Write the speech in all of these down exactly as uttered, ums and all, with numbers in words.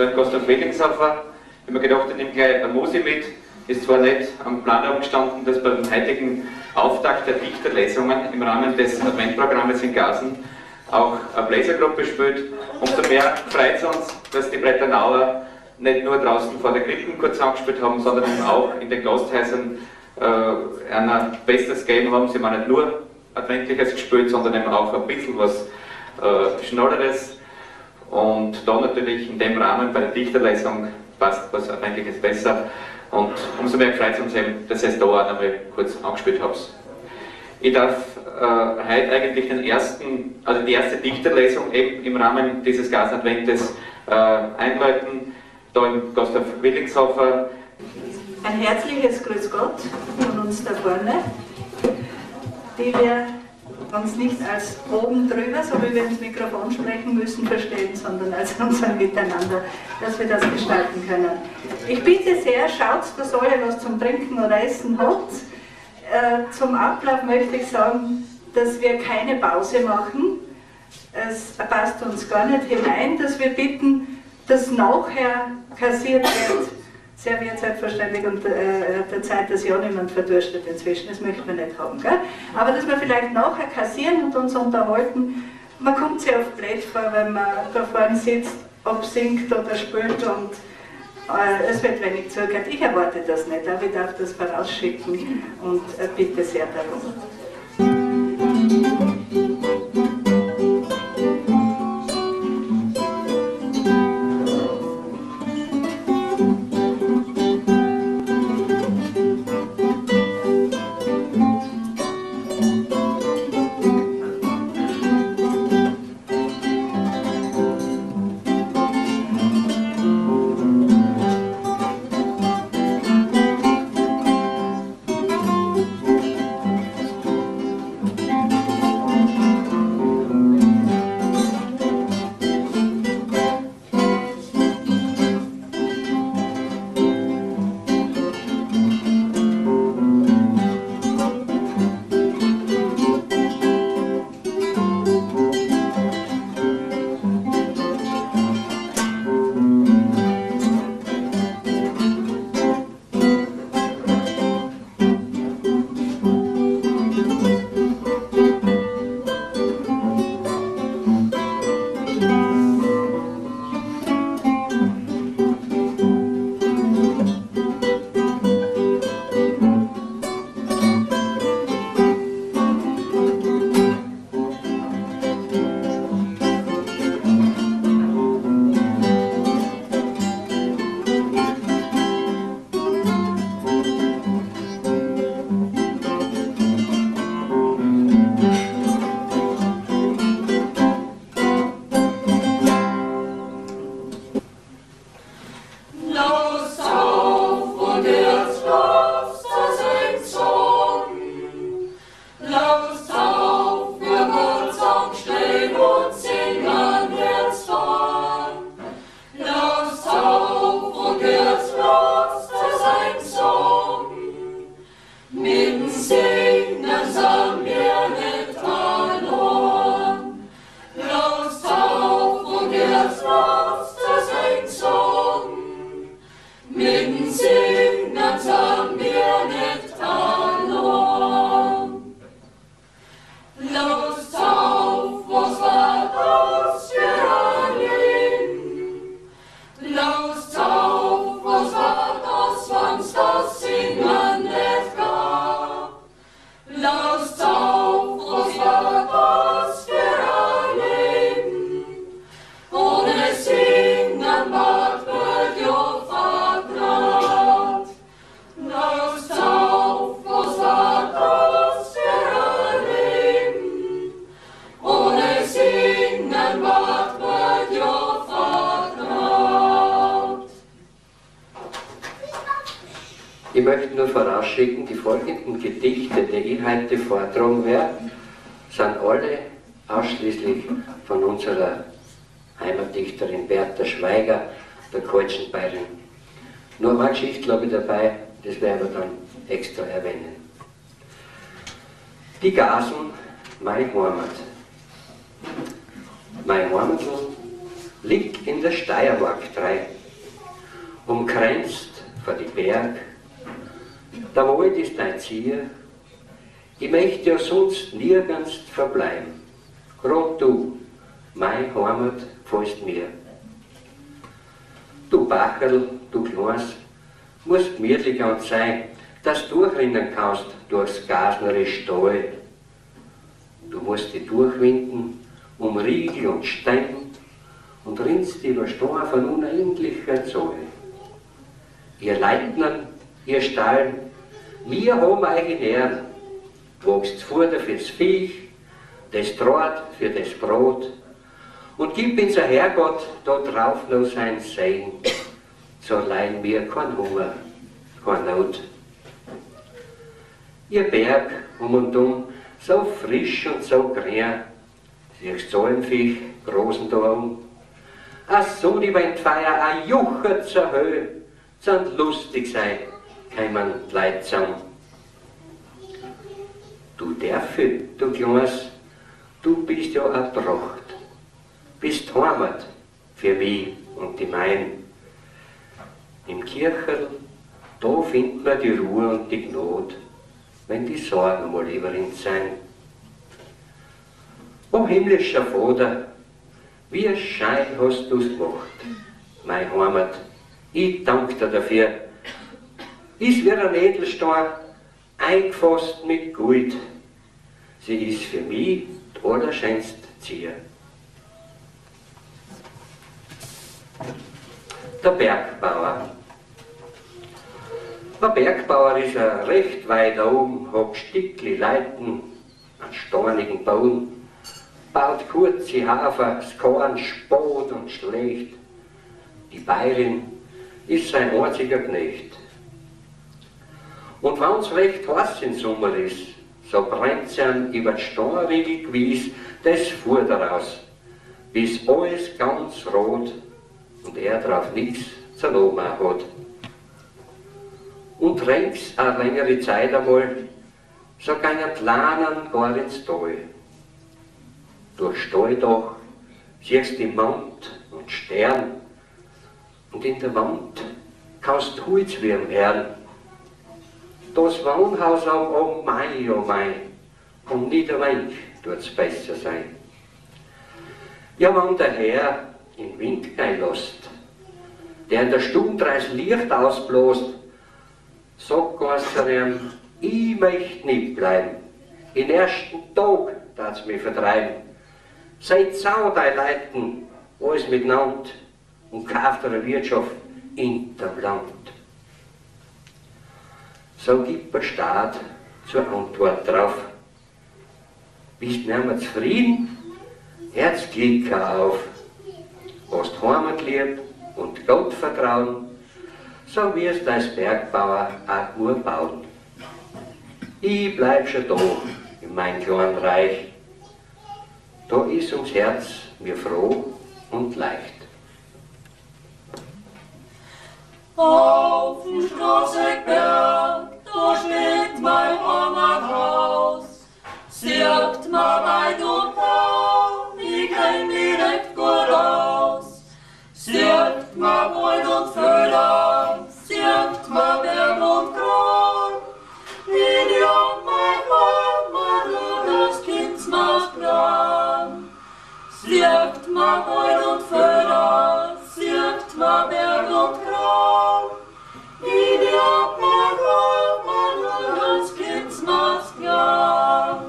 da im Gasthof Wellingshofer. Ich habe mir gedacht, ich nehme gleich eine Musik mit. Ist zwar nicht am Plan herumgestanden, dass beim heutigen Auftakt der Dichterlesungen im Rahmen des Adventprogramms in Gasen auch eine Bläsergruppe spielt. Umso mehr freut es uns, dass die Bretternauer nicht nur draußen vor der Krippen kurz angespielt haben, sondern eben auch in den Gasthäusern äh, einer Bestes gegeben haben. Sie haben nicht nur Adventliches gespielt, sondern eben auch ein bisschen was äh, Schnelleres. Und da natürlich in dem Rahmen bei der Dichterlesung passt was Adventliches besser. Und umso mehr freut es uns eben, dass ihr es da auch einmal kurz angespielt habt. Ich darf äh, heute eigentlich den ersten, also die erste Dichterlesung eben im Rahmen dieses Gasadventes äh, einläuten, da im Gasthof Wellingshofer. Ein herzliches Grüß Gott von uns da vorne, die wir uns nicht als oben drüber, so wie wir ins Mikrofon sprechen müssen, verstehen, sondern als unser Miteinander, dass wir das gestalten können. Ich bitte sehr, schaut, dass ihr was zum Trinken oder Essen habt. Äh, zum Ablauf möchte ich sagen, dass wir keine Pause machen. Es passt uns gar nicht hinein, dass wir bitten, dass nachher kassiert wird. Serviert selbstverständlich und äh, der Zeit, dass ja niemand verdurstet inzwischen, das möchten wir nicht haben. Gell? Aber dass wir vielleicht nachher kassieren und uns unterhalten, man kommt sich oft blöd vor, wenn man da vorne sitzt, ob singt oder spielt und äh, es wird wenig zugehört. Ich erwarte das nicht, aber ich darf das vorausschicken und äh, bitte sehr darum. Ich möchte nur vorausschicken, die folgenden Gedichte, die ich heute vortragen werde, sind alle ausschließlich von unserer Heimatdichterin Bertha Schweiger, der Kaltschenbeirin. Nur eine Geschichte habe ich dabei, das werden wir dann extra erwähnen. Die Gasen, meine Heimat. Mein Heimatl liegt in der Steiermark drei, umkränzt von die Berg. Der Wald ist dein Ziel, ich möchte ja sonst nirgends verbleiben. Grad du, meine Heimat, gefällst mir. Du Bacherl, du Kleins, musst gemütlich an sein, dass du durchrennen kannst durchs Gasnere Stall. Du musst dich durchwinden um Riegel und Stein und rinnst über Steine von unendlicher Zahl. Ihr Leitnern, ihr Stallen, wir haben euch in Ehren, wachst Futter fürs Viech, das Draht für das Brot und gib uns ein Herrgott da drauf noch sein Segen, so leiden wir kein Hunger, kein Not. Ihr Berg um und um, so frisch und so grün, siehst du Almfisch, großen Dorn, ach so die Windfeier, ein Jucher zur Höhe, sind lustig sein, kämen die Leute zusammen. Du Dörfel, du Kleines, du bist ja eine Pracht, bist Heimat für mich und die meinen. Im Kircherl, da findet man die Ruhe und die Gnade, wenn die Sorgen mal überrind sein. O himmlischer Vater, wie Schein hast du's gemacht, meine Heimat, ich danke dir dafür. Ist wie ein Edelstein, eingefasst mit Gold. Sie ist für mich die allerschönste Zier. Der Bergbauer. Der Bergbauer ist ja recht weit oben, hat Stickli Leiten an steinigen Bauen, baut kurze Hafer, das Korn spät und schlecht. Die Bäuerin ist sein einziger Knecht. Und wenn's recht heiß im Sommer ist, so brennt sie an über die Steinriegel gewiss das Futter aus, bis alles ganz rot und er drauf nichts zu loben hat. Und ränks eine längere Zeit einmal, so gehen die Lahnen gar ins Tal. Durch Stalldach siehst du Mond und Stern, und in der Wand kannst du Holzwürm hören. Das Wohnhaus am oh Mai, oh Mai, und nicht ein wenig tut's besser sein. Ja, wenn der Herr in Wind lässt, der in der Stunde das Licht ausbläst, sagt er ihm, ich möchte nicht bleiben. Den ersten Tag darf's mich vertreiben. Seid sau dein Leuten, alles miteinander, und kauft eure Wirtschaft in dem Land. So gibt der Staat zur Antwort drauf. Bist du nicht mehr zufrieden? Herzglück auf. Hast Heimatlieb und Gottvertrauen, so wirst du als Bergbauer auch gut bauen. Ich bleib schon da in meinem kleinen Reich. Da ist ums Herz mir froh und leicht. Auf dem Straßeberg, da steht mein Heimathaus. Sieht man weit und nah, ich kenn direkt gut aus. Sieht man Wald und Felder, sieht man Berg und Gras. In ja mein Heimat, das Kind macht plan. Sieht man Wald und Felder, sieht man Berg und Gras. In ja mein Heimat, das Kind macht plan.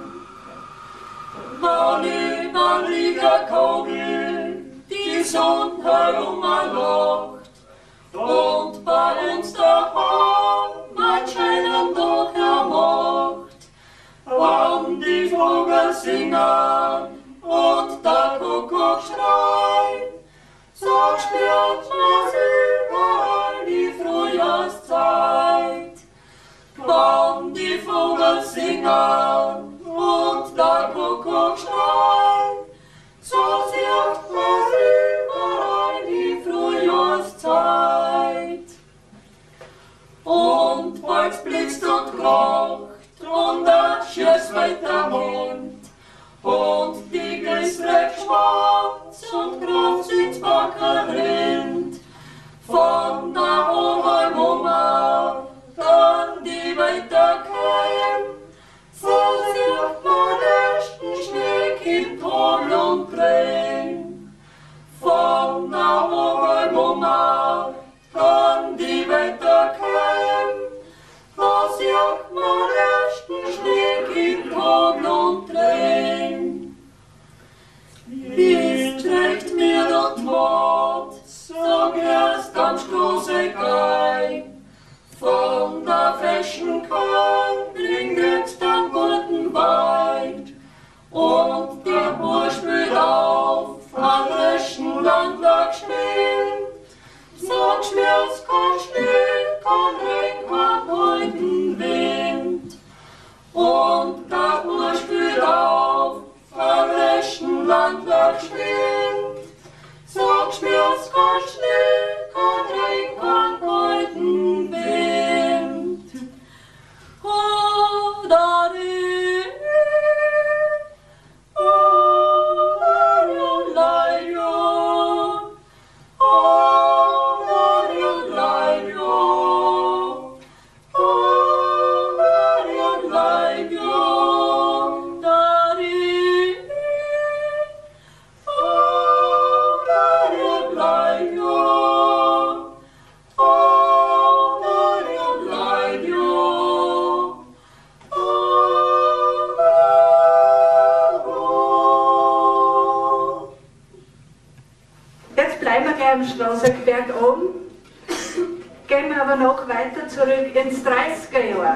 Wann über Liga Kogel die Sonne herumlacht und bei uns daheim mein schönen Tag hermacht, wann die Vögel singen und der Kuckuck schreit, so spürt man überall die Frühjahrszeit. Wann die Vögel singen und der Kuckuck schreit, so sieht man überall die Frühjahrszeit. Und bald blitzt und kracht und das schießt mit der Mond und die Geister schwarz und Gras ins Backen rinnt. Von der Obermama dann die weiterkäm, so sieht man ersten Schnee im Ton und Tränen. Von der Obermama dann die weiterkäm, so sieht man ersten Schnee im Ton und Tränen. Wie trägt mir dort Mord, so erst am Stoße Geig. Von der feschen Kahn bringet dann guten Weid. Und der Bursch spült auf, am rechten Landtag schnell. Sag mir's kein Schnee, kein Regen, kein heutigen Wind. Und der Bursch spült auf, am rechten Landtag schnell. Sag mir's kein Schnee, kein Regen, kein heutigen Wind. Oh, da am Straßenberg oben, gehen wir aber noch weiter zurück ins dreißiger Jahr.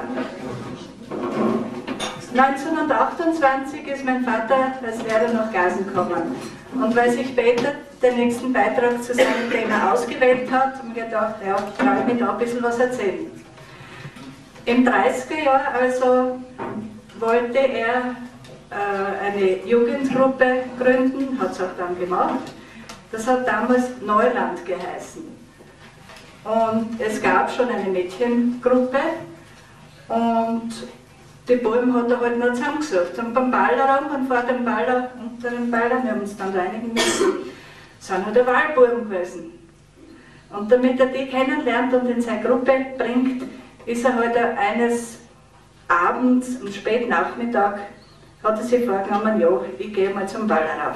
neunzehnhundertachtundzwanzig ist mein Vater als Lehrer nach Gasen gekommen. Und weil sich Peter den nächsten Beitrag zu seinem Thema ausgewählt hat, haben wir gedacht, ja, ich traue mir da ein bisschen was erzählen. Im dreißiger Jahr also wollte er äh, eine Jugendgruppe gründen, hat es auch dann gemacht. Das hat damals Neuland geheißen. Und es gab schon eine Mädchengruppe und die Buben hat er halt noch zusammengesucht. Und beim Ballerraum und vor dem Baller, unter dem Baller, wir haben uns dann reinigen müssen, sind halt der Wahlbuben gewesen. Und damit er die kennenlernt und in seine Gruppe bringt, ist er halt eines Abends, am späten Nachmittag, hat er sich vorgenommen, ja, ich gehe mal zum Ballerhof.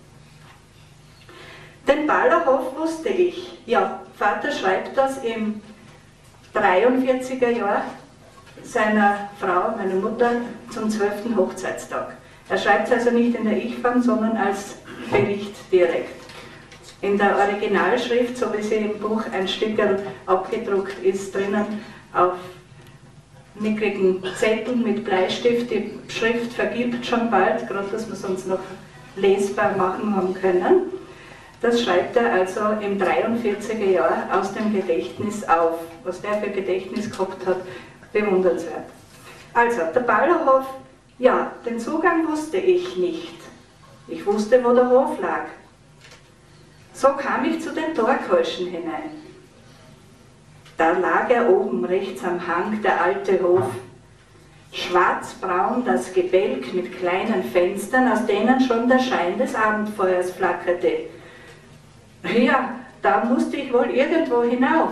Den Ballerhof wusste ich. Ja, Vater schreibt das im dreiundvierziger Jahr seiner Frau, meiner Mutter, zum zwölften Hochzeitstag. Er schreibt es also nicht in der Ich-Form, sondern als Bericht direkt. In der Originalschrift, so wie sie im Buch ein Stückchen abgedruckt ist, drinnen auf mickrigen Zetteln mit Bleistift. Die Schrift vergibt schon bald, gerade dass wir es uns noch lesbar machen haben können. Das schreibt er also im dreiundvierziger Jahr aus dem Gedächtnis auf. Was der für Gedächtnis gehabt hat, bewundernswert. Also, der Ballerhof, ja, den Zugang wusste ich nicht. Ich wusste, wo der Hof lag. So kam ich zu den Torkeuschen hinein. Da lag er oben rechts am Hang, der alte Hof. Schwarzbraun das Gebälk mit kleinen Fenstern, aus denen schon der Schein des Abendfeuers flackerte. Ja, da musste ich wohl irgendwo hinauf.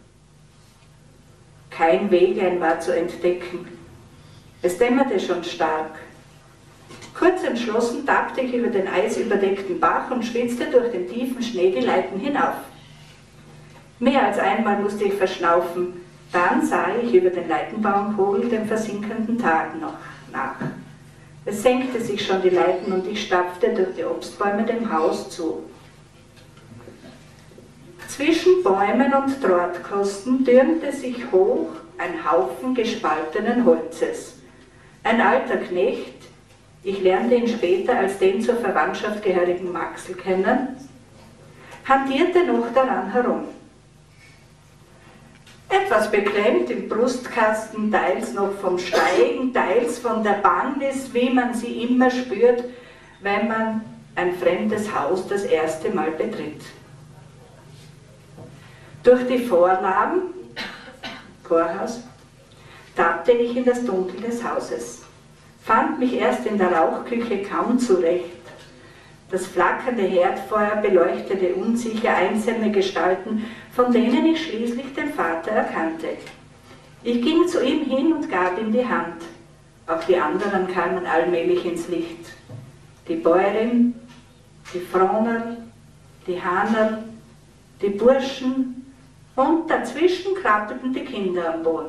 Kein Weglein war zu entdecken. Es dämmerte schon stark. Kurz entschlossen tappte ich über den eisüberdeckten Bach und schwitzte durch den tiefen Schnee die Leiten hinauf. Mehr als einmal musste ich verschnaufen. Dann sah ich über den Leitenbaumkogel dem versinkenden Tag noch nach. Es senkte sich schon die Leiten und ich stapfte durch die Obstbäume dem Haus zu. Zwischen Bäumen und Drahtkosten türmte sich hoch ein Haufen gespaltenen Holzes. Ein alter Knecht, ich lernte ihn später als den zur Verwandtschaft gehörigen Maxl kennen, hantierte noch daran herum. Etwas beklemmt im Brustkasten, teils noch vom Steigen, teils von der Bangnis, wie man sie immer spürt, wenn man ein fremdes Haus das erste Mal betritt. Durch die Vorlaben, Chorhaus, tappte ich in das Dunkel des Hauses, fand mich erst in der Rauchküche kaum zurecht. Das flackernde Herdfeuer beleuchtete unsicher einzelne Gestalten, von denen ich schließlich den Vater erkannte. Ich ging zu ihm hin und gab ihm die Hand. Auch die anderen kamen allmählich ins Licht. Die Bäuerin, die Froner, die Hanerl, die Burschen und dazwischen krabbelten die Kinder am Boden.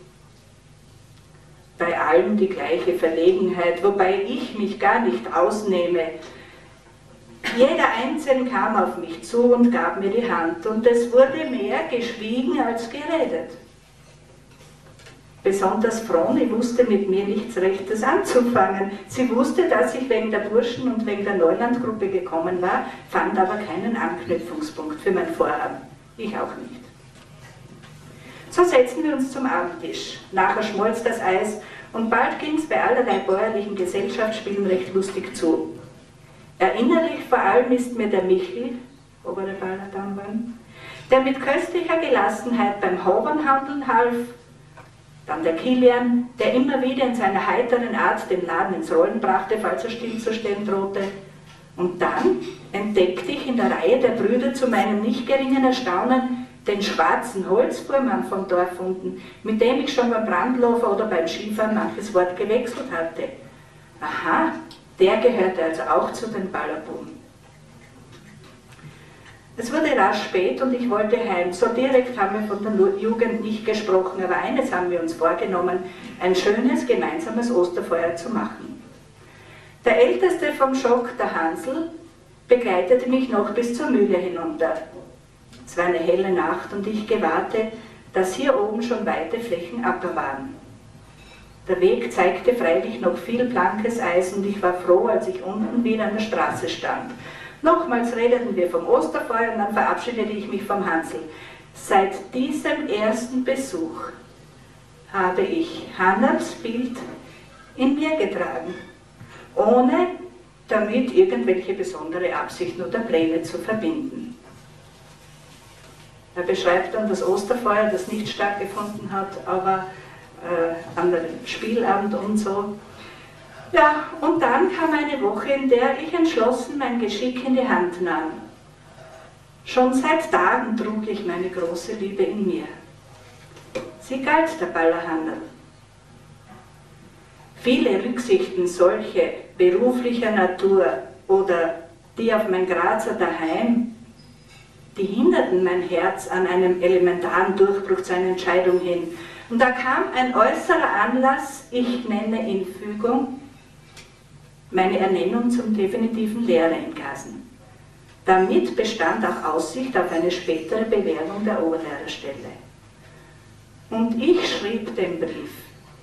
Bei allen die gleiche Verlegenheit, wobei ich mich gar nicht ausnehme. Jeder Einzelne kam auf mich zu und gab mir die Hand, und es wurde mehr geschwiegen als geredet. Besonders Froni wusste mit mir nichts Rechtes anzufangen. Sie wusste, dass ich wegen der Burschen und wegen der Neulandgruppe gekommen war, fand aber keinen Anknüpfungspunkt für mein Vorhaben. Ich auch nicht. So setzten wir uns zum Abendtisch. Nachher schmolz das Eis und bald ging es bei allerlei bäuerlichen Gesellschaftsspielen recht lustig zu. Erinnerlich vor allem ist mir der Michel, obere Ballerdammwein, der mit köstlicher Gelassenheit beim Hobernhandeln half, dann der Kilian, der immer wieder in seiner heiteren Art den Laden ins Rollen brachte, falls er stillzustehen drohte. Und dann entdeckte ich in der Reihe der Brüder zu meinem nicht geringen Erstaunen den schwarzen Holzfuhrmann vom Dorf unten, mit dem ich schon beim Brandlofer oder beim Skifahren manches Wort gewechselt hatte. Aha, der gehörte also auch zu den Ballerbuben. Es wurde rasch spät und ich wollte heim. So direkt haben wir von der Jugend nicht gesprochen, aber eines haben wir uns vorgenommen, ein schönes gemeinsames Osterfeuer zu machen. Der Älteste vom Schock, der Hansl, begleitete mich noch bis zur Mühle hinunter. Es war eine helle Nacht und ich gewahrte, dass hier oben schon weite Flächen Acker waren. Der Weg zeigte freilich noch viel blankes Eis und ich war froh, als ich unten wieder an der Straße stand. Nochmals redeten wir vom Osterfeuer und dann verabschiedete ich mich vom Hansl. Seit diesem ersten Besuch habe ich Hannerls Bild in mir getragen, ohne damit irgendwelche besondere Absichten oder Pläne zu verbinden. Er beschreibt dann das Osterfeuer, das nicht stattgefunden hat, aber äh, an dem Spielabend und so. Ja, und dann kam eine Woche, in der ich entschlossen mein Geschick in die Hand nahm. Schon seit Tagen trug ich meine große Liebe in mir. Sie galt der Ballerhannerl. Viele Rücksichten, solche beruflicher Natur oder die auf mein Grazer daheim, die hinderten mein Herz an einem elementaren Durchbruch zu einer Entscheidung hin. Und da kam ein äußerer Anlass, ich nenne ihn Fügung, meine Ernennung zum definitiven Lehrer in Gasen. Damit bestand auch Aussicht auf eine spätere Bewerbung der Oberlehrerstelle. Und ich schrieb den Brief.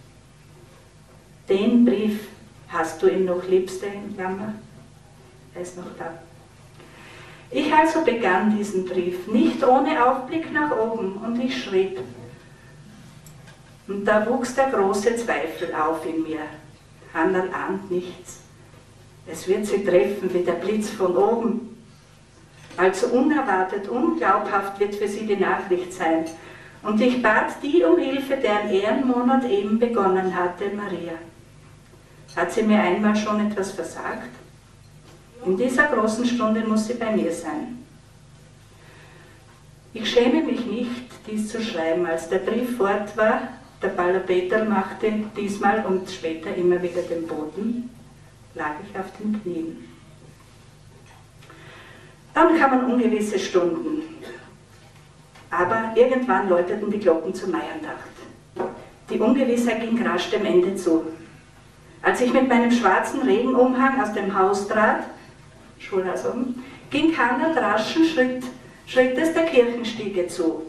Den Brief, hast du ihn noch, Liebste, in Klammer? Er ist noch da. Ich also begann diesen Brief, nicht ohne Aufblick nach oben, und ich schrieb. Und da wuchs der große Zweifel auf in mir. Hannerl ahnt nichts. Es wird sie treffen wie der Blitz von oben. Also unerwartet, unglaubhaft wird für sie die Nachricht sein. Und ich bat die um Hilfe, deren Ehrenmonat eben begonnen hatte, Maria. Hat sie mir einmal schon etwas versagt? In dieser großen Stunde muss sie bei mir sein. Ich schäme mich nicht, dies zu schreiben. Als der Brief fort war, der Baller Peter machte diesmal und später immer wieder den Boten, lag ich auf den Knien. Dann kamen ungewisse Stunden, aber irgendwann läuteten die Glocken zur Maiandacht. Die Ungewissheit ging rasch dem Ende zu. Als ich mit meinem schwarzen Regenumhang aus dem Haus trat, Schulhaus oben, ging Hannerl raschen Schritt, Schrittes der Kirchenstiege zu.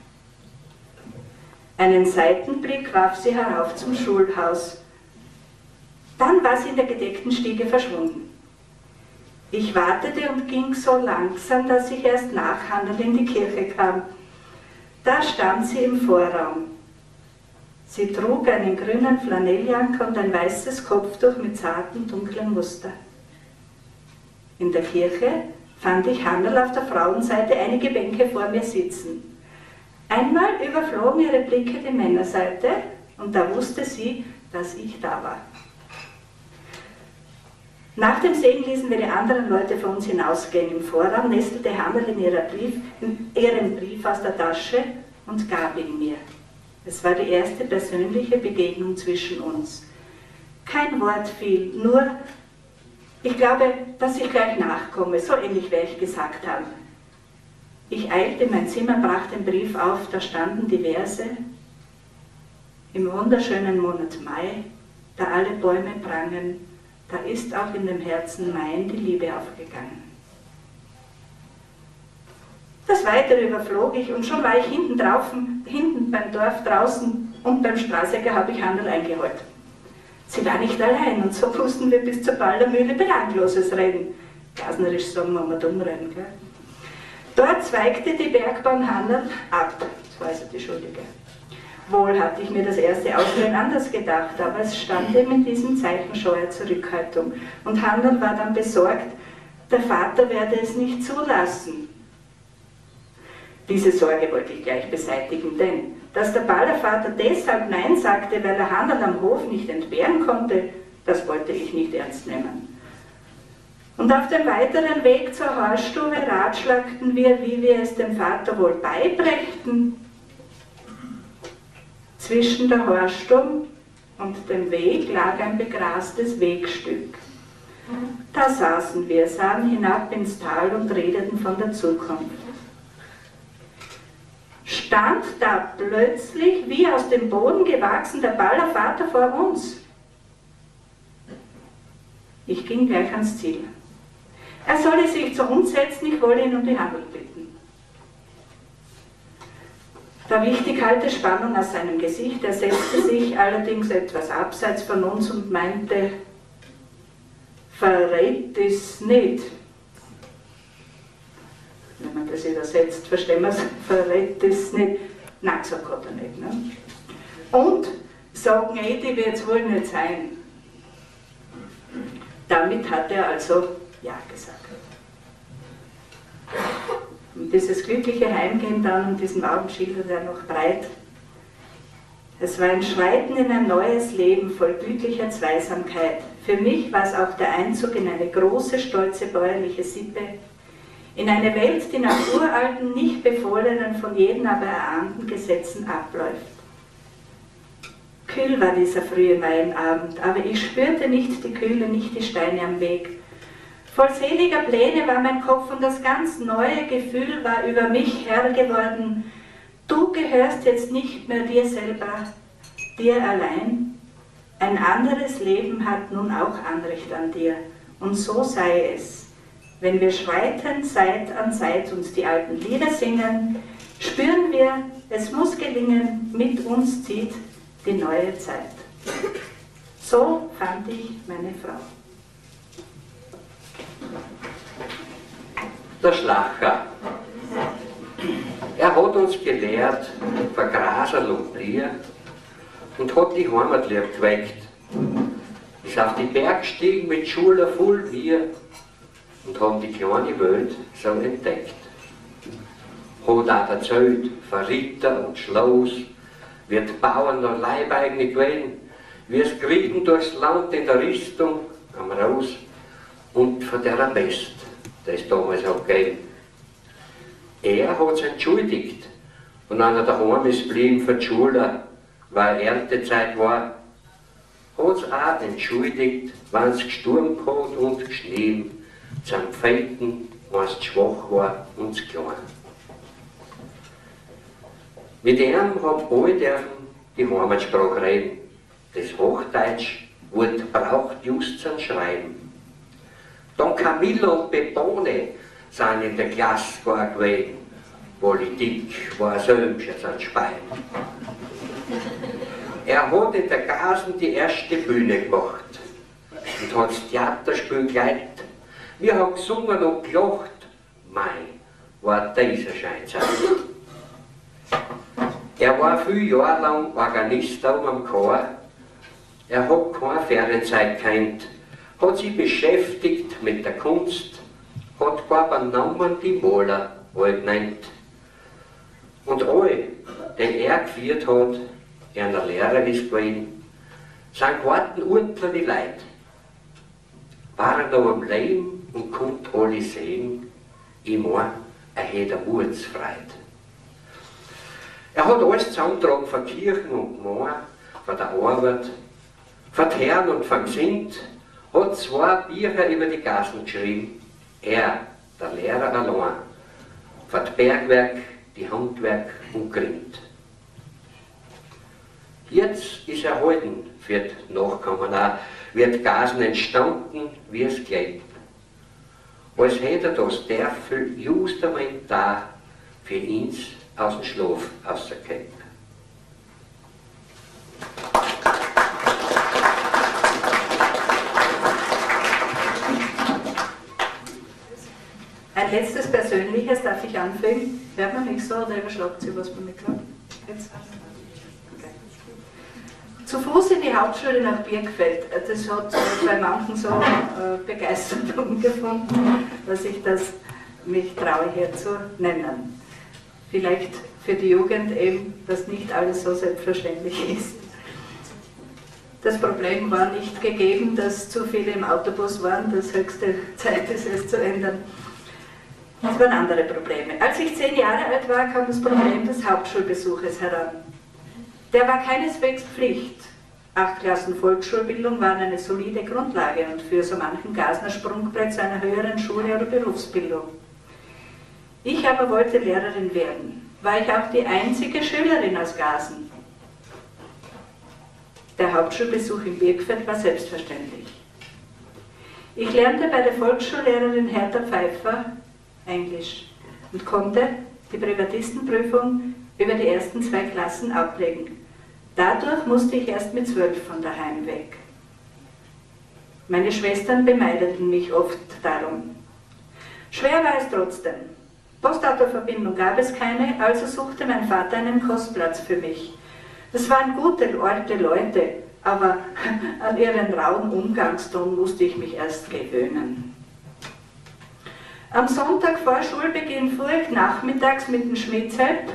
Einen Seitenblick warf sie herauf zum Schulhaus. Dann war sie in der gedeckten Stiege verschwunden. Ich wartete und ging so langsam, dass ich erst nach Hannerl in die Kirche kam. Da stand sie im Vorraum. Sie trug einen grünen Flanelljanker und ein weißes Kopftuch mit zartem, dunklen Muster. In der Kirche fand ich Hannerl auf der Frauenseite einige Bänke vor mir sitzen. Einmal überflogen ihre Blicke die Männerseite und da wusste sie, dass ich da war. Nach dem Segen ließen wir die anderen Leute vor uns hinausgehen. Im Vorraum nestelte Hannel in, ihrer Brief, in ihren Brief aus der Tasche und gab ihn mir. Es war die erste persönliche Begegnung zwischen uns. Kein Wort fiel, nur, ich glaube, dass ich gleich nachkomme, so ähnlich werde ich gesagt haben. Ich eilte in mein Zimmer, brach den Brief auf, da standen die Verse. Im wunderschönen Monat Mai, da alle Bäume prangen, da ist auch in dem Herzen mein die Liebe aufgegangen. Das Weitere überflog ich und schon war ich hinten, draußen, hinten beim Dorf draußen und beim Straßecker habe ich Hannel eingeholt. Sie war nicht allein und so mussten wir bis zur Ballermühle Belangloses reden. Gasnerisch sagen wir mal dumm reden, gell? Dort zweigte die Bergbahn Hannel ab, das war also die Schuldige. Wohl hatte ich mir das erste Ausreden anders gedacht, aber es stand eben in diesem Zeichen scheuer Zurückhaltung. Und Hannel war dann besorgt, der Vater werde es nicht zulassen. Diese Sorge wollte ich gleich beseitigen, denn dass der Ballervater deshalb Nein sagte, weil er Hannel am Hof nicht entbehren konnte, das wollte ich nicht ernst nehmen. Und auf dem weiteren Weg zur Horststube ratschlagten wir, wie wir es dem Vater wohl beibrächten. Zwischen der Horststube und dem Weg lag ein begrastes Wegstück. Da saßen wir, sahen hinab ins Tal und redeten von der Zukunft. Stand da plötzlich, wie aus dem Boden gewachsen, der Ballervater vor uns. Ich ging gleich ans Ziel. Er solle sich zu uns setzen, ich wolle ihn um die Hand bitten. Da wich die kalte Spannung aus seinem Gesicht, er setzte sich allerdings etwas abseits von uns und meinte, verrät es nicht. Wenn man das übersetzt, verstehen wir es, verrät es nicht. Nein, gesagt hat er nicht. Ne? Und sagen, eh, die wird es wohl nicht sein. Damit hat er also Ja gesagt. Und dieses glückliche Heimgehen dann, und diesen Abend schildert er noch breit. Es war ein Schreiten in ein neues Leben voll glücklicher Zweisamkeit. Für mich war es auch der Einzug in eine große, stolze bäuerliche Sippe, in eine Welt, die nach uralten, nicht befohlenen, von jedem aber erahnten Gesetzen abläuft. Kühl war dieser frühe Maienabend, aber ich spürte nicht die Kühle, nicht die Steine am Weg. Voll seliger Pläne war mein Kopf und das ganz neue Gefühl war über mich Herr geworden. Du gehörst jetzt nicht mehr dir selber, dir allein. Ein anderes Leben hat nun auch Anrecht an dir. Und so sei es. Wenn wir schreiten, Seit an Seit uns die alten Lieder singen, spüren wir, es muss gelingen, mit uns zieht die neue Zeit. So fand ich meine Frau. Der Schlacher. Er hat uns gelehrt, vergraserl und Blier, und hat die Heimatliebe geweckt. Ist auf die Bergstiegen mit Schuler voll wir und haben die kleine Welt so entdeckt. Hat auch erzählt, von Ritter und Schloss, wie die Bauern noch Leibeigene gewesen, wie es Kriegen durchs Land in der Rüstung am Raus und von der Pest, das damals auch gegeben. Er hat es entschuldigt und einer daheim ist geblieben für die Schule, weil Erntezeit war, hat es auch entschuldigt, wenn es gestürmt hat und geschnien, zum Feiten, wenn es zu schwach war und zu klein. Mit ihm haben alle dürfen die Heimatsprache reden. Das Hochdeutsch wurde braucht just zum Schreiben. Dann Camilla und Pepone sind in der Klasse gar gewesen. Politik war selbst ein Spein. Er hat in der Gasen die erste Bühne gemacht und hat das Theaterspiel geleitet. Wir haben gesungen und gelacht. Mei, war dieser Scheinzeit. Er war viele Jahre lang Organist oben am Chor. Er hat keine Ferienzeit gekannt, hat sich beschäftigt mit der Kunst, hat gar beim Namen die Maler all genannt. Und alle, den er geführt hat, einer Lehrer ist gewesen, sind gewarten unter die Leute. war er noch am Leben und konnte alle sehen, ich mein, er hätte eine Mutsfreude. Er hat alles zusammengetragen von Kirchen und Gemeinde, von der Arbeit, von Herren und von Gesind, hat zwei Bücher über die Gassen geschrieben. Er, der Lehrer allein, von dem Bergwerk, die Handwerk und Grind. Jetzt ist er erhalten, wird nachkommen auch, wird Gasen entstanden, wie es gleich. Als hätte er das Teufel just einmal da für uns aus dem Schlaf rausgekommen. Ein letztes Persönliches darf ich anfügen. Hört man mich so oder überschlagt sie was bei mir klar? Jetzt. Okay. Zu Fuß in die Hauptschule nach Birkfeld. Das hat bei manchen so äh, Begeisterung gefunden, dass ich das mich traue hier zu nennen. Vielleicht für die Jugend eben, dass nicht alles so selbstverständlich ist. Das Problem war nicht gegeben, dass zu viele im Autobus waren. Das höchste Zeit ist es zu ändern. Das waren andere Probleme. Als ich zehn Jahre alt war, kam das Problem des Hauptschulbesuches heran. Der war keineswegs Pflicht. Acht Klassen Volksschulbildung waren eine solide Grundlage und für so manchen Gasner Sprungbrett zu einer höheren Schule oder Berufsbildung. Ich aber wollte Lehrerin werden. War ich auch die einzige Schülerin aus Gasen. Der Hauptschulbesuch in Birkfeld war selbstverständlich. Ich lernte bei der Volksschullehrerin Hertha Pfeiffer Englisch und konnte die Privatistenprüfung über die ersten zwei Klassen ablegen. Dadurch musste ich erst mit zwölf von daheim weg. Meine Schwestern bemeideten mich oft darum. Schwer war es trotzdem. Postautoverbindung gab es keine, also suchte mein Vater einen Kostplatz für mich. Das waren gute, alte Leute, aber an ihren rauen Umgangston musste ich mich erst gewöhnen. Am Sonntag vor Schulbeginn fuhr ich nachmittags mit dem Schmiedsepp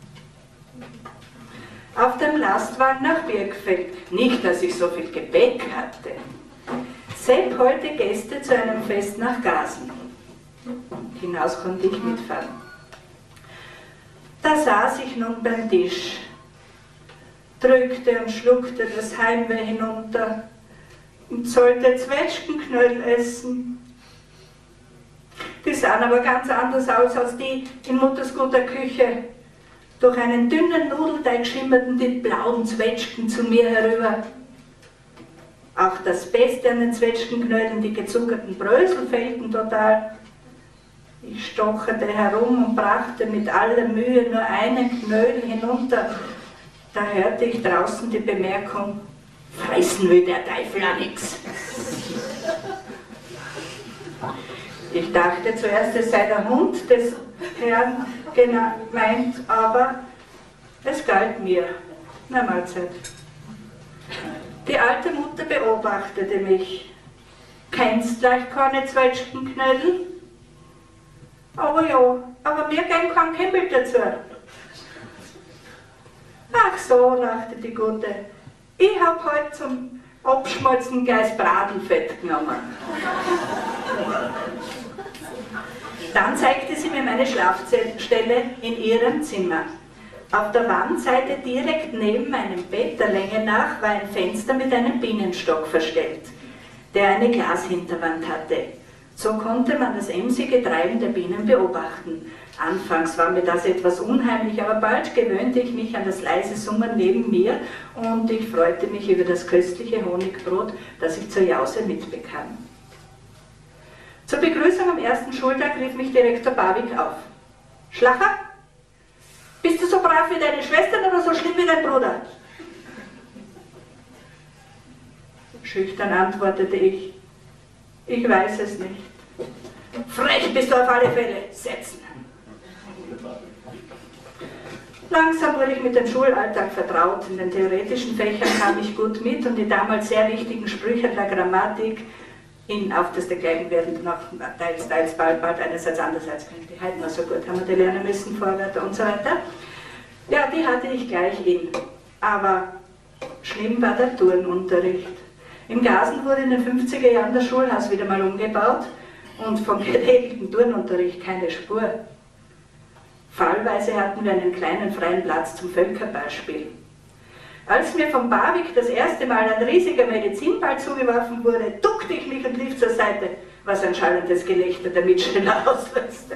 auf dem Lastwagen nach Birkfeld. Nicht, dass ich so viel Gepäck hatte. Sepp holte Gäste zu einem Fest nach Gasen. Hinaus konnte ich mitfahren. Da saß ich nun beim Tisch, drückte und schluckte das Heimweh hinunter und sollte Zwetschgenknödel essen. Die sahen aber ganz anders aus als die in Mutters guter Küche. Durch einen dünnen Nudelteig schimmerten die blauen Zwetschgen zu mir herüber. Auch das Beste an den Zwetschgenknödeln, die gezuckerten Brösel, fehlten total. Ich stocherte herum und brachte mit aller Mühe nur einen Knödel hinunter. Da hörte ich draußen die Bemerkung, fressen will der Teufel auch nichts. Ich dachte zuerst, es sei der Hund des Herrn gemeint, aber es galt mir. Na, Mahlzeit. Die alte Mutter beobachtete mich. Kennst gleich keine Zwetschgenknödel? Aber ja, aber mir gehen kein Kimmel dazu. Ach so, lachte die Gute. Ich hab heute zum Abschmalzen Geist Bratenfett genommen. Dann zeigte sie mir meine Schlafstelle in ihrem Zimmer. Auf der Wandseite direkt neben meinem Bett, der Länge nach, war ein Fenster mit einem Bienenstock verstellt, der eine Glashinterwand hatte. So konnte man das emsige Treiben der Bienen beobachten. Anfangs war mir das etwas unheimlich, aber bald gewöhnte ich mich an das leise Summen neben mir und ich freute mich über das köstliche Honigbrot, das ich zur Jause mitbekam. Zur Begrüßung am ersten Schultag rief mich Direktor Barwig auf. Schlacher, bist du so brav wie deine Schwestern oder so schlimm wie dein Bruder? Schüchtern antwortete ich, ich weiß es nicht. Frech bist du auf alle Fälle, setzen. Langsam wurde ich mit dem Schulalltag vertraut. In den theoretischen Fächern kam ich gut mit und die damals sehr wichtigen Sprüche der Grammatik, in auf das dergleichen werden noch teils, teils, bald, bald, einerseits, andererseits, die halten wir so gut, haben wir die lernen müssen, Vorwärter und so weiter. Ja, die hatte ich gleich in. Aber schlimm war der Turnunterricht. Im Gasen wurde in den fünfziger Jahren das Schulhaus wieder mal umgebaut und vom geregelten Turnunterricht keine Spur. Fallweise hatten wir einen kleinen freien Platz zum Völkerballspiel. Als mir vom Barwig das erste Mal ein riesiger Medizinball zugeworfen wurde, duckte ich mich und lief zur Seite, was ein schallendes Gelächter der Mitschüler auslöste.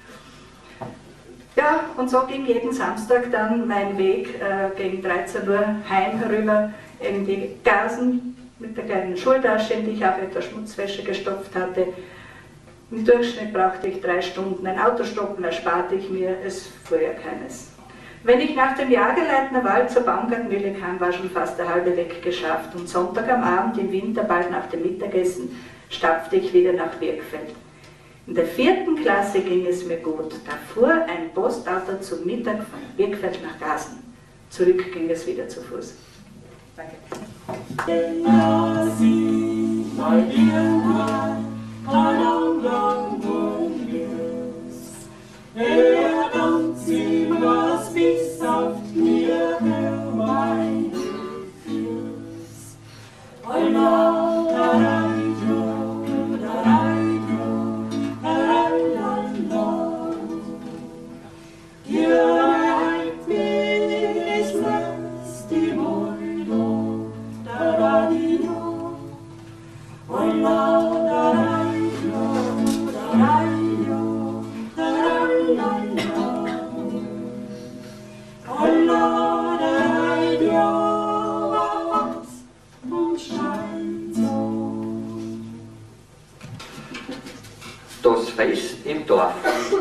Ja, und so ging jeden Samstag dann mein Weg äh, gegen dreizehn Uhr heim herüber in die Gasen mit der kleinen Schultasche, in die ich auch etwas Schmutzwäsche gestopft hatte. Im Durchschnitt brauchte ich drei Stunden. Ein Autostoppen ersparte ich mir, es fuhr ja keines. Wenn ich nach dem Jagerleitner Wald zur Baumgartmühle kam, war schon fast der halbe Weg geschafft. Und Sonntag am Abend im Winter, bald nach dem Mittagessen, stapfte ich wieder nach Birkfeld. In der vierten Klasse ging es mir gut. Da fuhr ein Postauto zum Mittag von Birkfeld nach Gasen. Zurück ging es wieder zu Fuß. Danke. Er dankt sie, was bis auf mir herbei führst. Allah, Darajo, Darajo, Darajo. Gehört mir es lässt die Mordo, Darajo. Allah, Darajo, Darajo. Das Fest im Dorf.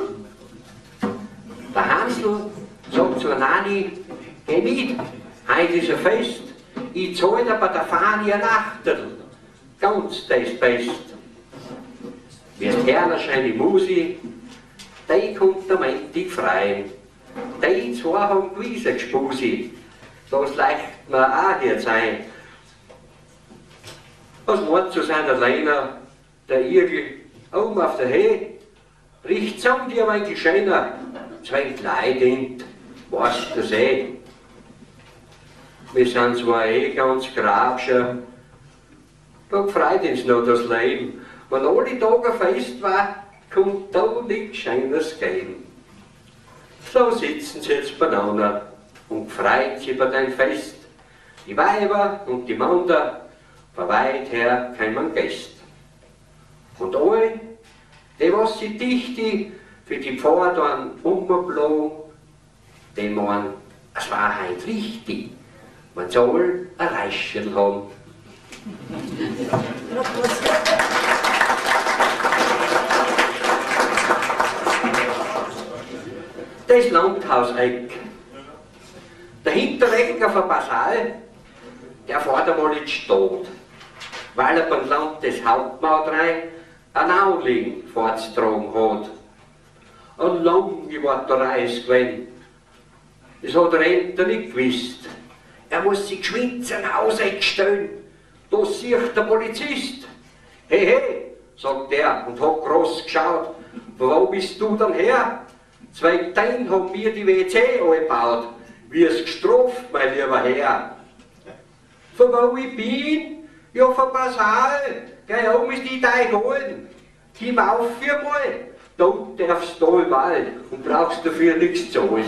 Der Hansl sagt zur Nani, geh mit, heute ist ein Fest, ich zahle dir bei der Fahne ein Achtel, ganz das Best. Wirst herrlich eine Musik, die kommt am Ende frei. Die zwei haben gewisse Gespusi, das leicht mir auch hier sein. Was macht zu seiner Leiner, der Igel, oben auf der Höhe, riecht zusammen dir mein Gescheiner, zwei Kleidend, weißt du eh. Wir sind zwar eh ganz grabscher, da freut uns noch das Leben. Wenn alle Tage Fest war, kommt da nichts Scheines geben. So sitzen sie jetzt beieinander und freut sich über dein Fest. Die Weiber und die Männer, von weit her kämen Gäste. Und alle, die was sie dichte für die Pfadern umgeblogen, die meinen, es war halt richtig, man soll ein Reischerl haben. Das Landhauseck. Der Hinterecker von Basal, der fährt einmal in die Stadt, weil er beim Land des Hauptmaut rein einen Auling vorzutragen hat. Und lange war der Reis gewesen. Das hat der Rentner nicht gewusst. Er muss sich geschwind sein Haus einstellen. Da sieht der Polizist. Hey, hey, sagt er und hat groß geschaut. Von wo bist du dann her? Zwei Teile haben mir die W C angebaut. Wie es gestraft, mein lieber Herr. Von wo ich bin? Ja, von Basal. Geh oben ist die Teig holen. Gib auf viermal. Da darfst du überall und brauchst dafür nichts zahlen.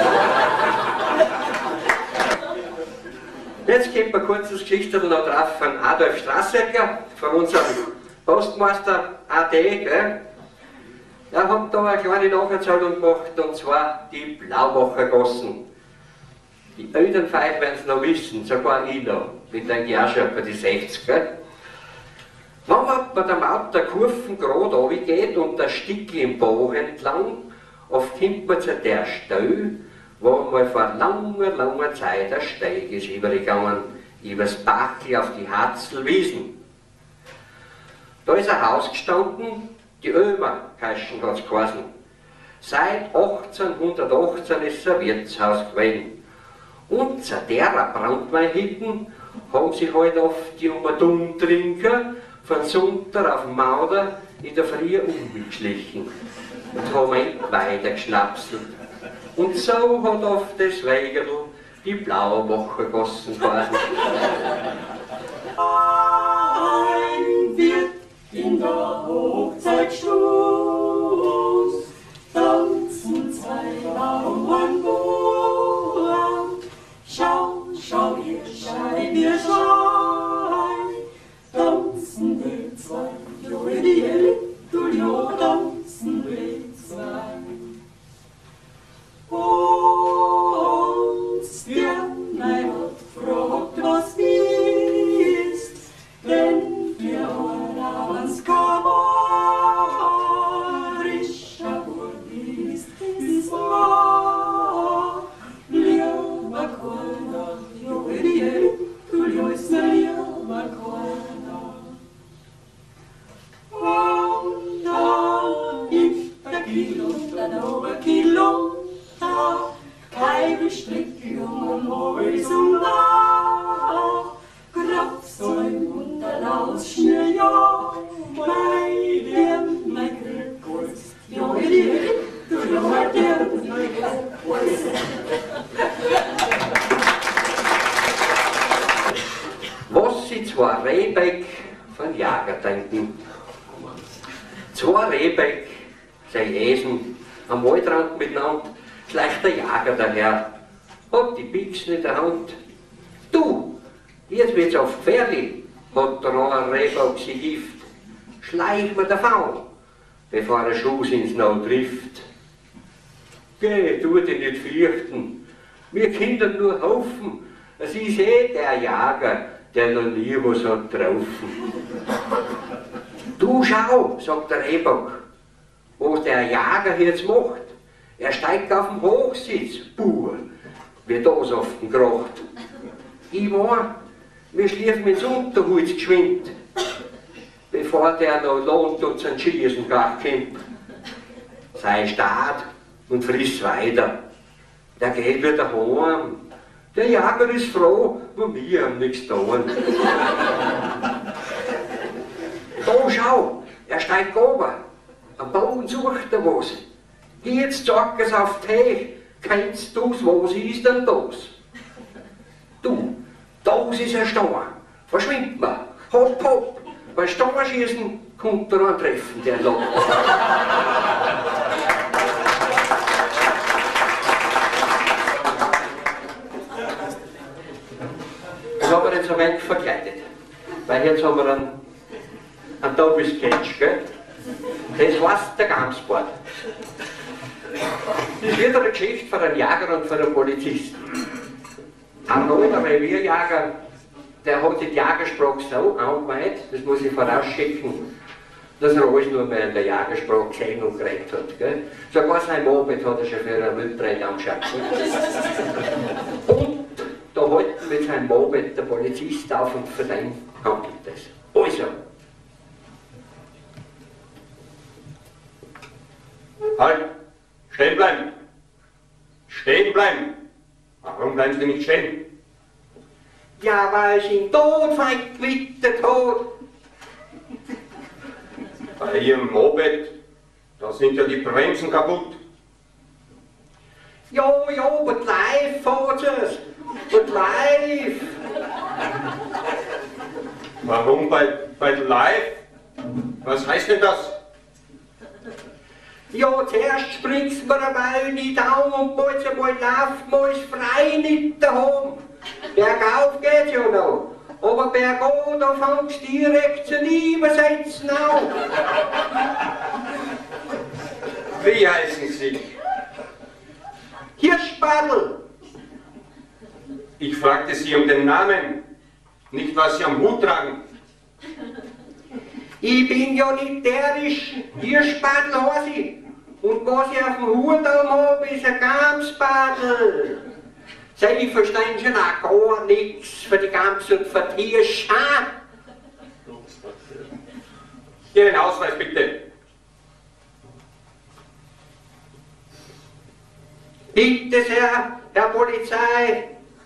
Jetzt kommt ein kurzes Geschichte noch drauf von Adolf Strassecker, von unserem Postmeister A D. Gell? Er hat da eine kleine Nacherzählung gemacht, und zwar die Blaumachergassen. Die Eltern vielleicht werden es noch wissen, sogar ich noch, bin dann ja schon bei die sechzig. Gell? Wenn man bei der Maut der Kurven gerade runtergeht und der Stickel im Bach entlang, oft kommt man zu der Stelle, wo mal vor langer, langer Zeit ein Steig ist übergegangen, übers Bachli auf die Hatzelwiesen. Da ist ein Haus gestanden, die Ömer-Kaschen hat es geheißen. Seit achtzehnhundertachtzehn ist es ein Wirtshaus gewesen. Und zu derer Brandweinhütten haben sich halt oft die Umdummtrinker von Sonntag auf Mauder in der Früh umgeschlichen und haben ihn weitergeschnapselt. Und so hat oft das Weigerl die Blaumachergassen geheißen. sein wird in der Hochzeitstoß. Tanzen zwei Bauernbuben, schau, schau, ihr Schein, ihr Schein, tanzen die zwei, Joeliel, Julio, tanzen die zwei. Und der Nei hat fragt, was ist, denn wir Orans Kammerischer Burg ist, ist wahr. Lieber Korner, Joeliel, Julio ist mir lieber Korner. Und da gibt der Kilo, der Oberkilo, kein Bestrickung am Horizont nach, Grabsäum und der Lausschnür, ja, bei dem mein Glückwurz, ja, die du ja, der Glückwurz. Was sie zwei Rehbeck von Jager denken. Zwei Rehbeck, sei Esen, am Waldrand miteinander, schleicht der Jager daher, hat die Büchse in der Hand. Du, jetzt wird's auf gefährlich, hat der noch ein Rehbock sie Gift. Schleich mir davon, bevor er Schuss ins Nau trifft. Geh, tu dich nicht fürchten, wir Kinder nur hoffen, es ist eh der Jager, der noch nie was hat draufen. Du schau, sagt der Rehbock, was der Jager jetzt macht. Er steigt auf den Hochsitz, Buhr, wird das auf den Gracht. Ich mein, wir schliefen ins Unterholz geschwind, bevor der noch lohnt und zum Schießen gleich kommt. Sei stark und friss weiter. Der geht wieder heim. Der Jager ist froh, wo wir haben nichts tun. Da schau, er steigt oben, am Baum sucht er was. Jetzt sagt es auf dich, kennst du's, was ist denn das? Du, das ist ein Stein, verschwindet mir, hopp, hopp, bei Steinschießen kommt er an Treffen, der Lot. Das haben wir jetzt ein wenig verkleidet, weil jetzt haben wir einen, einen Double-Sketch, gell? Das heißt der Gamsbord. Das ist wieder ein Geschäft für einen Jäger und für einen Polizisten. Ein neuer Revierjäger, der hat die Jägersprache so angemeint, das muss ich vorausschicken, dass er alles nur mehr in der Jägersprache gesehen und geredet hat. Gell? Sogar sein Moped hat er schon für einen Wildbreit angeschaut. Und da halten mit seinem Moped der Polizist auf und für den handelt das. Also. Halt! Stehen bleiben! Stehen bleiben! Warum bleiben Sie nicht stehen? Ja, weil ich ihn Todfeind gewittert hat. Bei Ihrem Moped, da sind ja die Bremsen kaputt. Ja, ja, but live fährt es. But live. Warum bei, bei Live? Was heißt denn das? Ja, zuerst springst mir einmal in die Daumen und bald einmal läuft man es frei nicht daheim. Bergauf geht's ja noch, aber bergab, da fängst du direkt zu Übersetzen an. Wie heißen Sie? Hirschbadl. Ich fragte Sie um den Namen, nicht was Sie am Hut tragen. Ich bin ja nicht der Hirschbadl heiß ich. Und was ich auf dem Hut habe, ist ein Gamsbadl. Sei, ich verstehe schon auch gar nichts für die Gams und für die Hirsche. Ihren Ausweis bitte. Bitte sehr, Herr Polizei.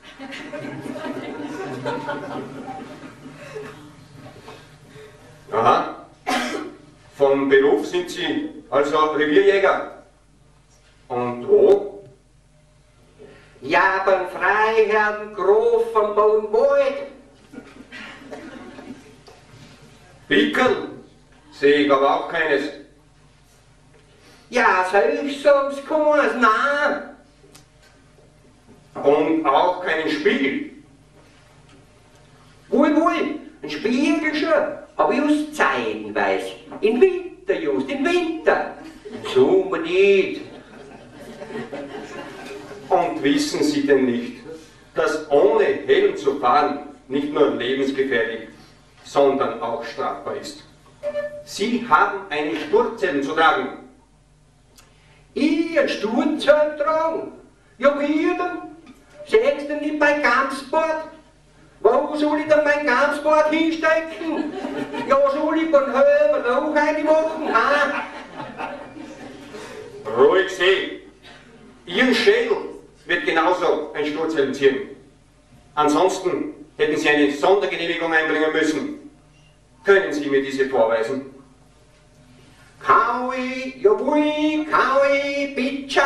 Aha. Vom Beruf sind Sie also Revierjäger. Und wo? Ja, beim Freiherrn Grof von Baumwald. Pickel sehe ich aber auch keines. Ja, selbst sonst keins, nein. Und auch keinen Spiegel. Wohl, wohl, ein Spiegel schon, aber just zeitenweise. Im Winter just, im Winter. Im Sommer nicht. Und wissen Sie denn nicht, dass ohne Helm zu fahren nicht nur lebensgefährlich, sondern auch strafbar ist? Sie haben einen Sturzhelm zu tragen. Ich einen Sturzhelm tragen? Ja, wie denn? Sehen Sie denn nicht mein Gamsbord? Wo soll ich denn mein Gamsbord hinstecken? Ja, soll ich beim Helm auch eine machen, ha? Ruhig Sie! Ihren Schädel wird genauso ein Sturzhelm ziehen. Ansonsten hätten Sie eine Sondergenehmigung einbringen müssen. Können Sie mir diese vorweisen? Kann ich, jawohl, kann ich, bitte.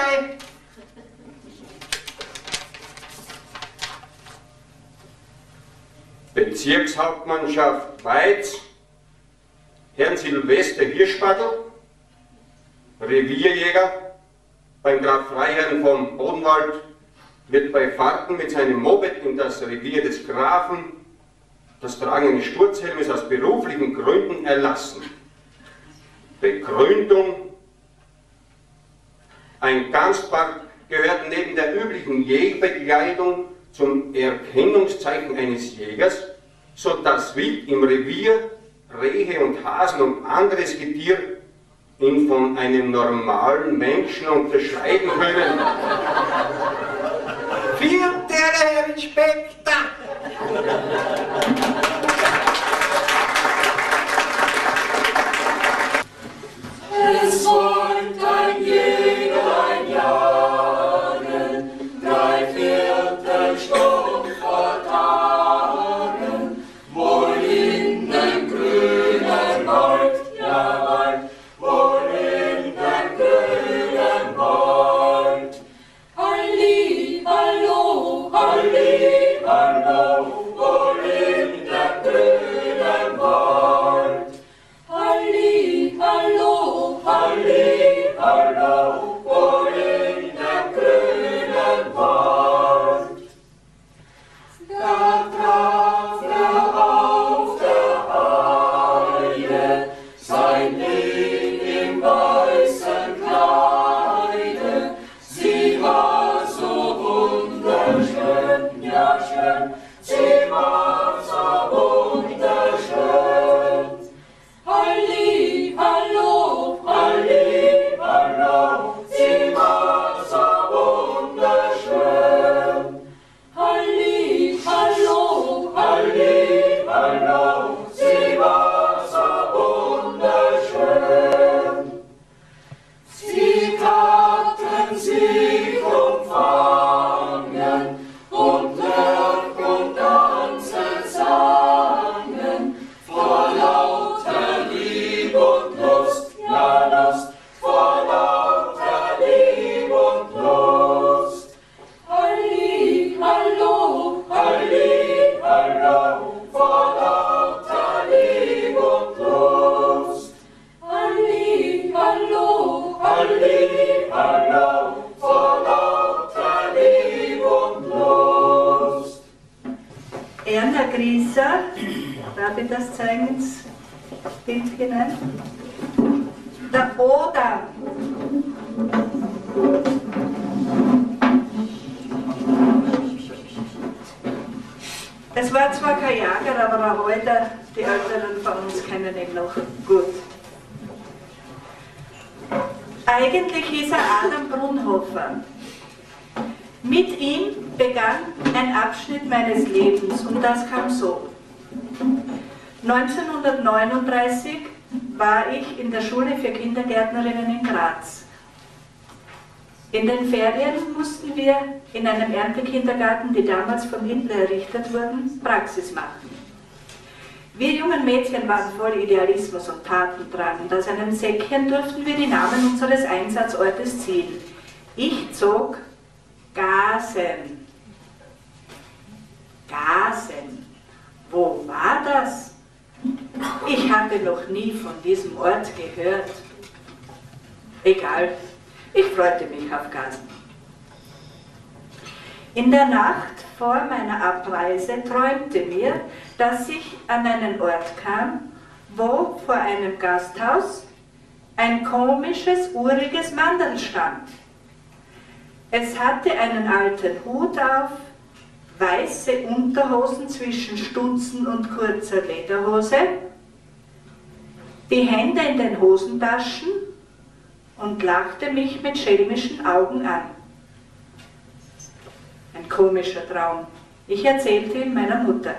Bezirkshauptmannschaft Weiz, Herrn Silvester Hirschspattel, Revierjäger beim Graf Freiherrn von Odenwald, wird bei Fahrten mit seinem Moped in das Revier des Grafen das Tragen eines Sturzhelmes aus beruflichen Gründen erlassen. Begründung: Ein Ganzbart gehört neben der üblichen Jägerbekleidung zum Erkennungszeichen eines Jägers, sodass Wild im Revier, Rehe und Hasen und anderes Getier ihn von einem normalen Menschen unterscheiden können. Vierte Herr Inspektor! Es folgt ein Jäger, ein Jagen, drei Viertel Stunden vor Tagen, wohl in dem grünen Wald, ja Wald, wohl in dem grünen Wald. Halli, hallo, halli, hallo, wohl in dem grünen Wald. Halli, hallo, halli, hallo, wohl in dem grünen Wald. Da traf er auf der Heide sein Lieb im weißen Kleide. Sie war so wunderschön, ja schön, sie war so wunderschön. Halli, hallo, halli, hallo, sie war so wunderschön. Halli, hallo, halli, hallo, sie war so wunderschön. Sie taten sich umfangen und Lerch und Ansel sangen vor lauter Lieb und Lust, ja Lust, vor lauter Lieb und Lust. Halli, hallo, halli, hallo, vor lauter Lieb und Lust. Halli, hallo, halli, hallo, vor lauter Lieb und Lust. Erna Grieser, darf ich das zeigen ins Bild hinein? Der Oder. Es war zwar kein Jager, aber auch heute, die Älteren von uns kennen ihn noch gut. Eigentlich hieß er Adam Brunhofer. Mit ihm begann ein Abschnitt meines Lebens und das kam so. neunzehnhundertneununddreißig war ich in der Schule für Kindergärtnerinnen in Graz. In den Ferien mussten wir in einem Erntekindergarten, die damals von Hitler errichtet wurden, Praxis machen. Wir jungen Mädchen waren voll Idealismus und tatentragend. Aus einem Säckchen durften wir die Namen unseres Einsatzortes ziehen. Ich zog Gasen. Gasen. Wo war das? Ich hatte noch nie von diesem Ort gehört. Egal, ich freute mich auf Gasen. In der Nacht vor meiner Abreise träumte mir, dass ich an einen Ort kam, wo vor einem Gasthaus ein komisches, uriges Manderl stand. Es hatte einen alten Hut auf, weiße Unterhosen zwischen Stutzen und kurzer Lederhose, die Hände in den Hosentaschen und lachte mich mit schelmischen Augen an. Ein komischer Traum. Ich erzählte ihn meiner Mutter.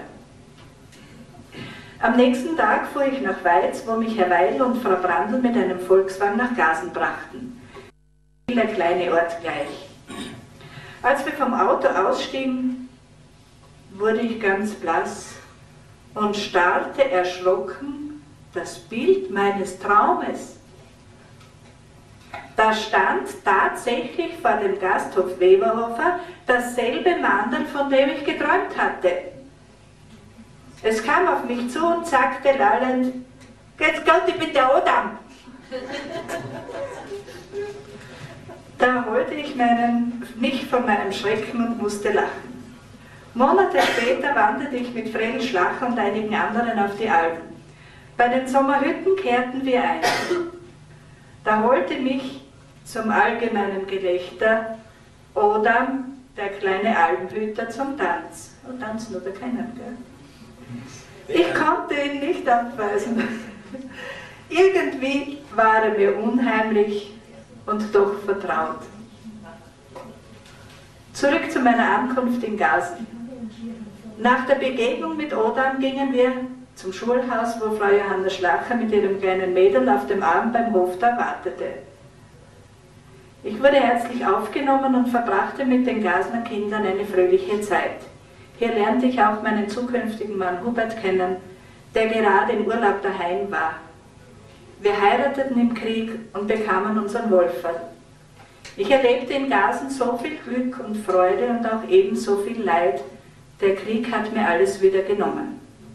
Am nächsten Tag fuhr ich nach Weiz, wo mich Herr Weil und Frau Brandl mit einem Volkswagen nach Gasen brachten. Der kleine Ort gleich. Als wir vom Auto ausstiegen, wurde ich ganz blass und starrte erschrocken das Bild meines Traumes. Da stand tatsächlich vor dem Gasthof Weberhofer dasselbe Mandel, von dem ich geträumt hatte. Es kam auf mich zu und sagte lallend, "Jetzt Gott, ich bin der Odam." Da holte ich meinen, mich von meinem Schrecken und musste lachen. Monate später wanderte ich mit Fredel Schlacher und einigen anderen auf die Alpen. Bei den Sommerhütten kehrten wir ein. Da holte mich zum allgemeinen Gelächter Odam, der kleine Alpenhüter, zum Tanz. Und tanzen oder keinen, gell? Ich konnte ihn nicht abweisen. Irgendwie war er mir unheimlich und doch vertraut. Zurück zu meiner Ankunft in Gasen. Nach der Begegnung mit Odam gingen wir zum Schulhaus, wo Frau Johanna Schlacher mit ihrem kleinen Mädel auf dem Arm beim Hof da wartete. Ich wurde herzlich aufgenommen und verbrachte mit den Gasener Kindern eine fröhliche Zeit. Hier lernte ich auch meinen zukünftigen Mann Hubert kennen, der gerade im Urlaub daheim war. Wir heirateten im Krieg und bekamen unseren Wolferl. Ich erlebte in Gasen so viel Glück und Freude und auch ebenso viel Leid. Der Krieg hat mir alles wieder genommen.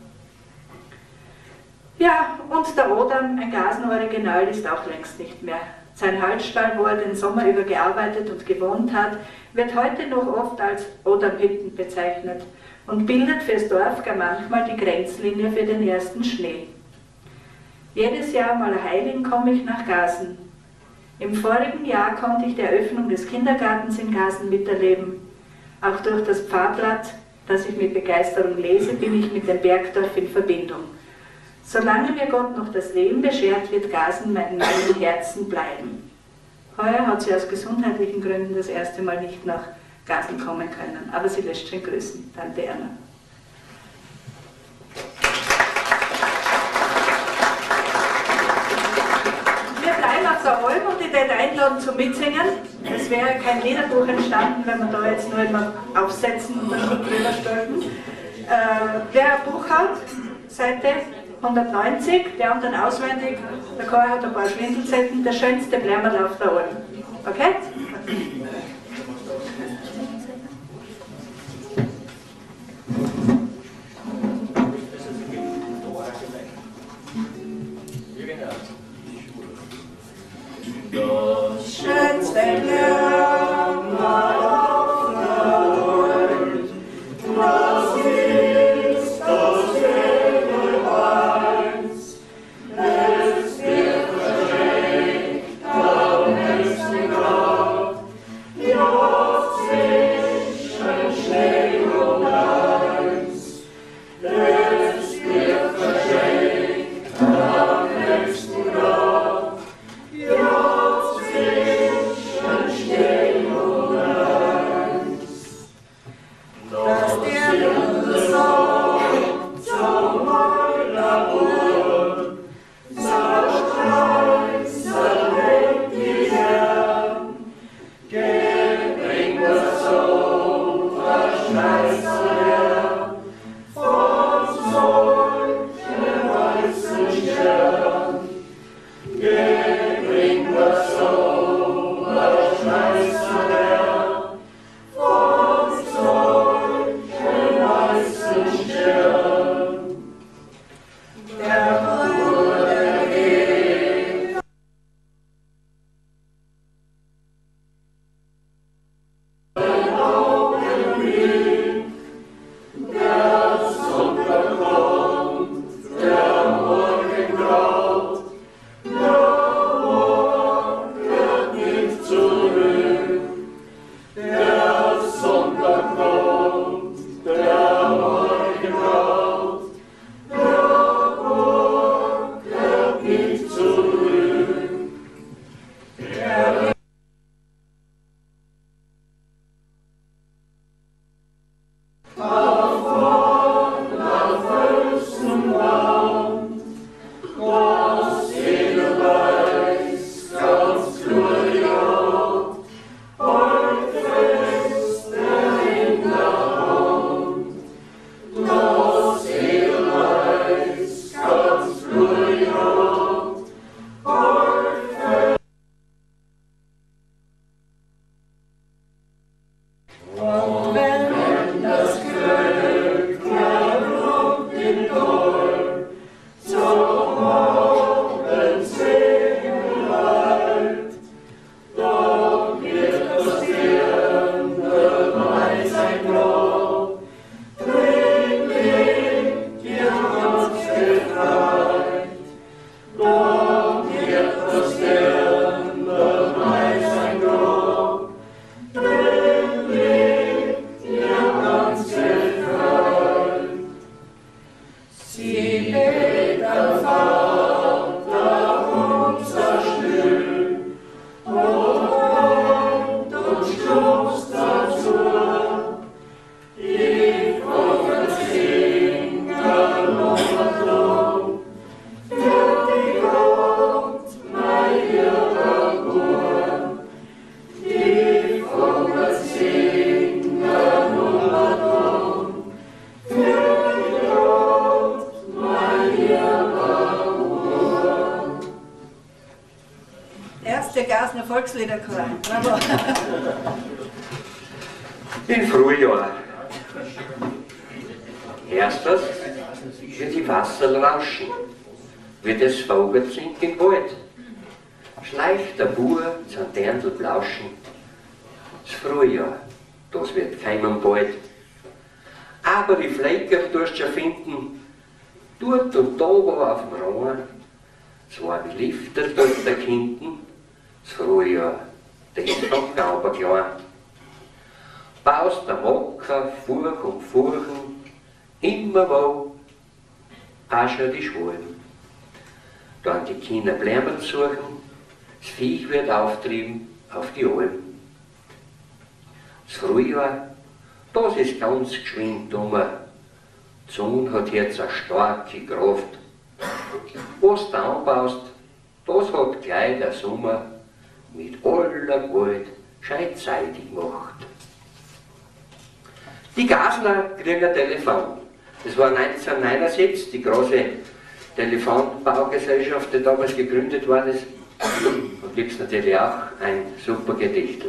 Ja, und der Odam, ein Gasen-Original, ist auch längst nicht mehr. Sein Halsstall, wo er den Sommer über gearbeitet und gewohnt hat, wird heute noch oft als Odam-Hütten bezeichnet und bildet fürs Dorf gar manchmal die Grenzlinie für den ersten Schnee. Jedes Jahr um Allerheiligen komme ich nach Gasen. Im vorigen Jahr konnte ich die Eröffnung des Kindergartens in Gasen miterleben. Auch durch das Pfarrblatt, das ich mit Begeisterung lese, bin ich mit dem Bergdorf in Verbindung. Solange mir Gott noch das Leben beschert, wird Gasen in meinem Herzen bleiben. Heuer hat sie aus gesundheitlichen Gründen das erste Mal nicht nach Gasen kommen können, aber sie lässt schön grüßen, Tante Erna. Wir bleiben auf der Alm und ich werde einladen zum Mitsingen. Es wäre kein Liederbuch entstanden, wenn wir da jetzt nur immer aufsetzen und dann drüber stülpen. Äh, wer ein Buch hat, Seite hundertneunzig, der und dann auswendig, der Chor hat ein paar Schwindelzetten, der schönste Blärmerl auf der Alm. Okay? Das schönste Blärmerl auf der Alm, das ist das Edelweiß, es wird verschenkt am nächsten Tag ein Volksliederchor. Bravo. Im Frühjahr. Erstens wird die Wasser rauschen, wird es Vogelzink im Wald. Schleicht der Bur zum Dirndl blauschen. Das Frühjahr, das wird keimen bald. Aber die Flecker tust schon finden, dort und da war auf dem Rhein, so wie Lifter dort da hinten, das Frühjahr, das ist vom Glauber klar. Baust der Mocker, Furch und Furchen, immer wo, auch schon die Schwulen. Dann die Kinder Blämmerl suchen, das Viech wird auftrieben auf die Alm. Das Frühjahr, das ist ganz geschwind dummer. Die Sonne hat jetzt eine starke Kraft. Was du anbaust, das hat gleich der Sommer mit aller Gewalt gescheit zeitig gemacht. Die Gasler kriegen ein Telefon. Das war neunzehnhundertneunundsiebzig, die große Telefonbaugesellschaft, die damals gegründet worden ist. Da gibt es natürlich auch ein super Gedichtel.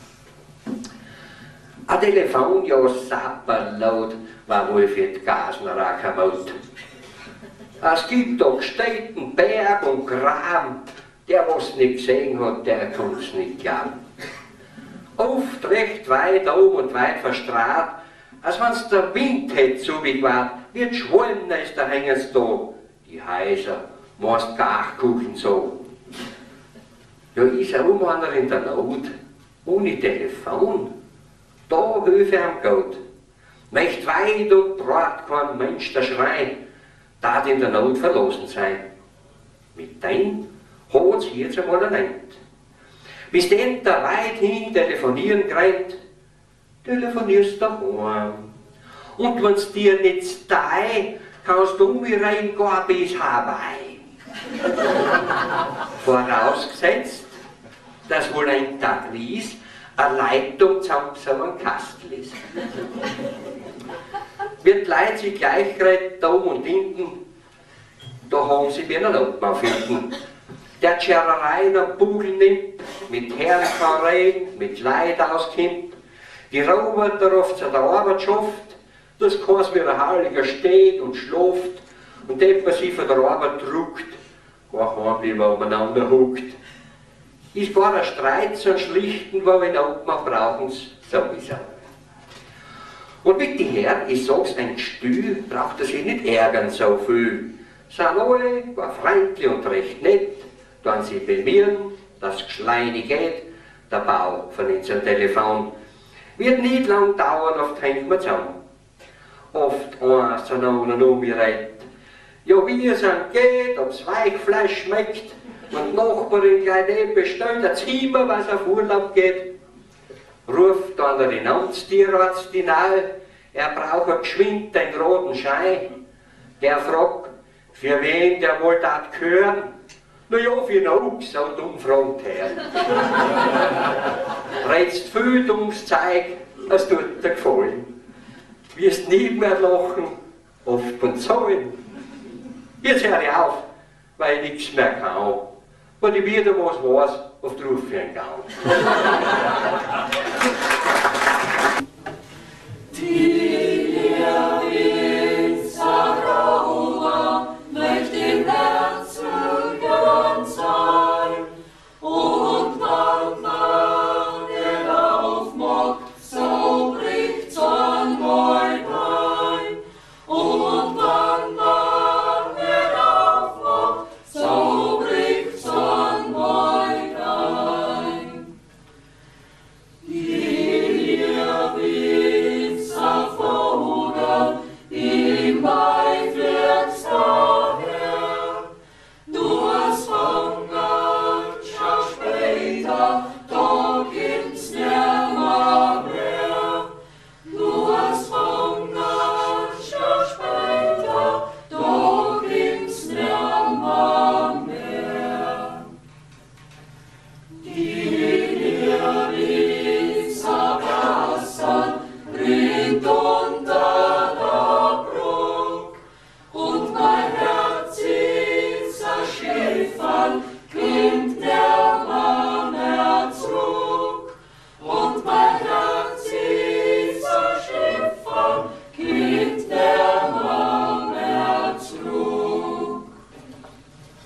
Ein Telefon, ja sapperlaut, war wohl für die Gasler auch kein Mut. Es gibt doch Städten, Berg und Graben, der was nicht gesehen hat, der kann es nicht glauben. Oft recht weit oben und weit verstrahlt, als wenn's der Wind hätt so wie gewahrt, wird Schwollen ist da hängen's da, die Häuser, meist Garkuchen so. Ja, ist ein Umwanderer in der Not, ohne Telefon, da Hilfe am Gott. Nicht weit und breit kein Mensch der Schrei, da in der Not verlassen sein. Mit dem hat's jetzt einmal erlebt. Bis denn da weit hin telefonieren greift, telefonierst daheim. Und wenn's dir nicht stei, kannst du umrein gar bis Hawaii. Vorausgesetzt, dass wohl ein Tag ließ, eine Leitung zusammen so ein Kastel ist. Wird Leute sich gleich geredet, da oben und hinten, da haben sie wieder einen Obmann finden. Der die Schererei am Bugel nimmt, mit Herrkareien, mit Leid auskommt, die Roboter oft zu der Arbeit schafft, das keins wie ein Heiliger steht und schläft und jemand sich von der Arbeit druckt, gar heimlich umeinander huckt. Ist gar ein Streit so ein schlichten, wo wir Obmann brauchen's sowieso. Und mit die Herren, ich sag's, ein Gestühl braucht er sich nicht ärgern so viel. Sind alle gar freundlich und recht nett, dann sie bemühen, dass es geschleini geht, der Bau von unserem Telefon. Wird nicht lang dauern, oft hängt man zusammen. Oft eins zu anderen umgerät. Ja, wie es an geht, ob's Weichfleisch schmeckt, und die Nachbarin gleich neben bestellt, ein Zimmer, was auf Urlaub geht. Ruft dann der Amtstierarzt hinein, er braucht geschwind den roten Schein. Der fragt, für wen der wohl dat gehören? Na ja, für den Ochs, so dumm fragt er. Redst viel dummes Zeug, es tut dir gefallen. Wirst nicht mehr lachen, oft und zahlen. Jetzt hör ich auf, weil ich nichts mehr kann. Wenn ich wieder was weiß, oft ruf ich einen Gau. Die Sarah möchte im Herzen ganz sein und wann man er aufmacht, so bricht's an mein Bein. Und wann man er aufmacht, so bricht's an mein Bein. Die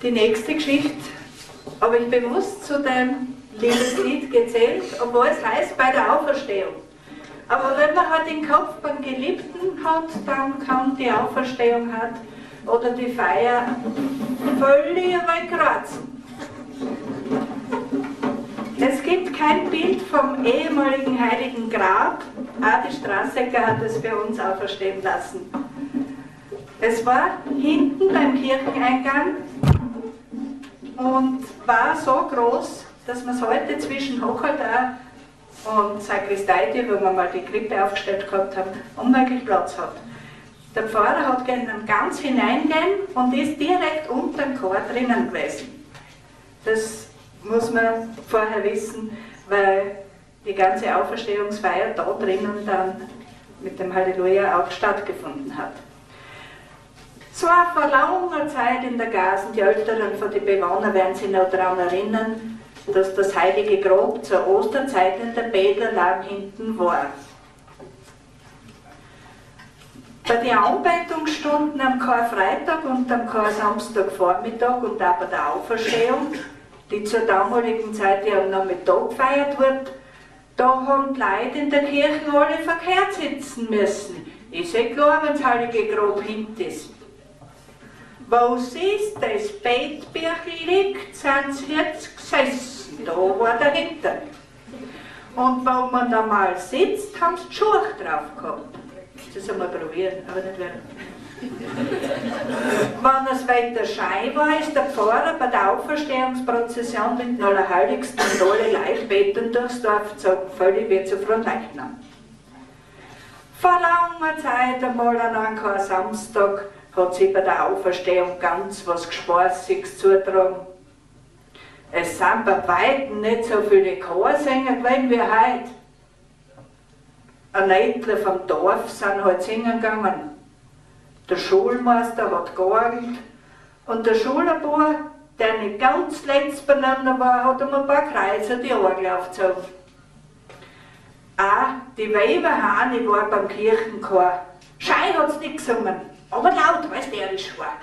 Die nächste Geschichte habe ich bewusst zu dem Liebeslied gezählt, obwohl es heißt bei der Auferstehung. Aber wenn man halt den Kopf beim Geliebten hat, dann kann die Auferstehung hat oder die Feier völlig wegkratzen. Es gibt kein Bild vom ehemaligen Heiligen Grab. Adi Strassecker hat es für uns auferstehen lassen. Es war hinten beim Kircheneingang und war so groß, dass man es heute zwischen Hochaltar und Sakristei, wo wir mal die Krippe aufgestellt gehabt haben, unmöglich Platz hat. Der Pfarrer hat können ganz hineingehen und ist direkt unter dem Chor drinnen gewesen. Das muss man vorher wissen, weil die ganze Auferstehungsfeier da drinnen dann mit dem Halleluja auch stattgefunden hat. Es war vor langer Zeit in der Gasen, die Älteren von den Bewohnern werden sich noch daran erinnern, dass das heilige Grab zur Osterzeit in der Bäderlagen hinten war. Bei den Anbetungsstunden am Karfreitag und am Kar-Samstagvormittag und auch bei der Auferstehung, die zur damaligen Zeit ja am Nachmittag gefeiert wird, da haben die Leute in der Kirche alle verkehrt sitzen müssen. Ist eh klar, wenn das heilige Grab hinten ist. Wo siehst das Bettbüchli liegt, sind sie jetzt gesessen. Da war dahinter. Und wo man da mal sitzt, haben sie die Schuhe drauf gehabt. Das soll man probieren, aber nicht werden. Wenn es weiter Schein war, ist der Pfarrer bei der Auferstehungsprozession mit dem Allerheiligsten und alle Leute beten durchs Dorf gezogen, völlig wie zu Fronleichnam. Vor langer Zeit, einmal an einem Samstag, hat sie bei der Auferstehung ganz was Gespaßiges zugetragen. Es sind bei weitem nicht so viele Chorsänger gewesen wie heute. Ein Neidler vom Dorf sind halt singen gegangen. Der Schulmeister hat georgelt und der Schulerbauer, der nicht ganz letzt beieinander war, hat ihm ein paar Kreise die Orgel aufgezogen. Auch die Weiberhahne war beim Kirchenchor. Schei hat es nicht gesungen, aber laut, weil es derisch war.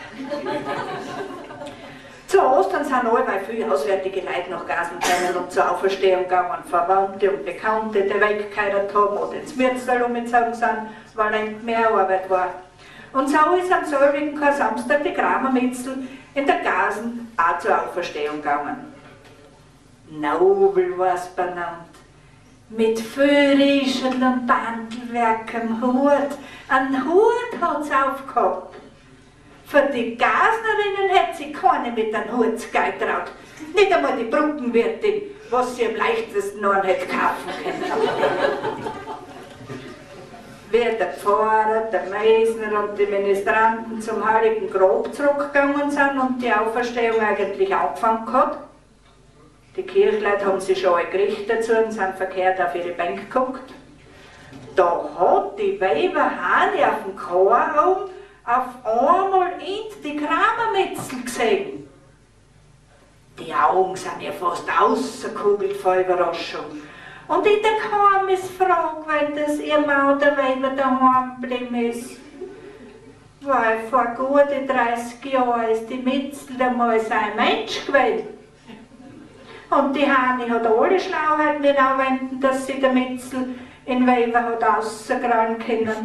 Zu Ostern sind allweil viele auswärtige Leute nach Gasen gekommen und zur Auferstehung gegangen, Verwandte und Bekannte, die weggeheiratet haben oder ins Mürztal umgezogen sind, weil ein mehr Arbeit war. Und so ist am selbigen Kar-Samstag die Kramermitzel in der Gasen auch zur Auferstehung gegangen. Nobel war es benannt, mit Föhrischen und Bandelwerk am Hut. Ein Hut hat es aufgehabt. Für die Gasnerinnen hätte sie keine mit einem Hut getraut. Nicht einmal die Brückenwirtin, was sie am leichtesten noch hätte kaufen können. Wie der Pfarrer, der Meisner und die Ministranten zum Heiligen Grab zurückgegangen sind und die Auferstehung eigentlich angefangen hat. Die Kirchleute haben sich schon gerichtet dazu und sind verkehrt auf ihre Bänke geguckt. Da hat die Weiberhahne auf dem Chorraum auf einmal in die Kramermitzel gesehen. Die Augen sind ja fast ausgekugelt vor Überraschung. Und in der kam es Frage, wenn das ihr Mann oder Weiber daheim geblieben ist. Weil vor guten dreißig Jahren ist die Mitzel einmal sein Mensch gewesen. Und die Hani hat alle Schlauheit nicht anwenden, dass sie der Mitzel in Weiber hat rausgehen können.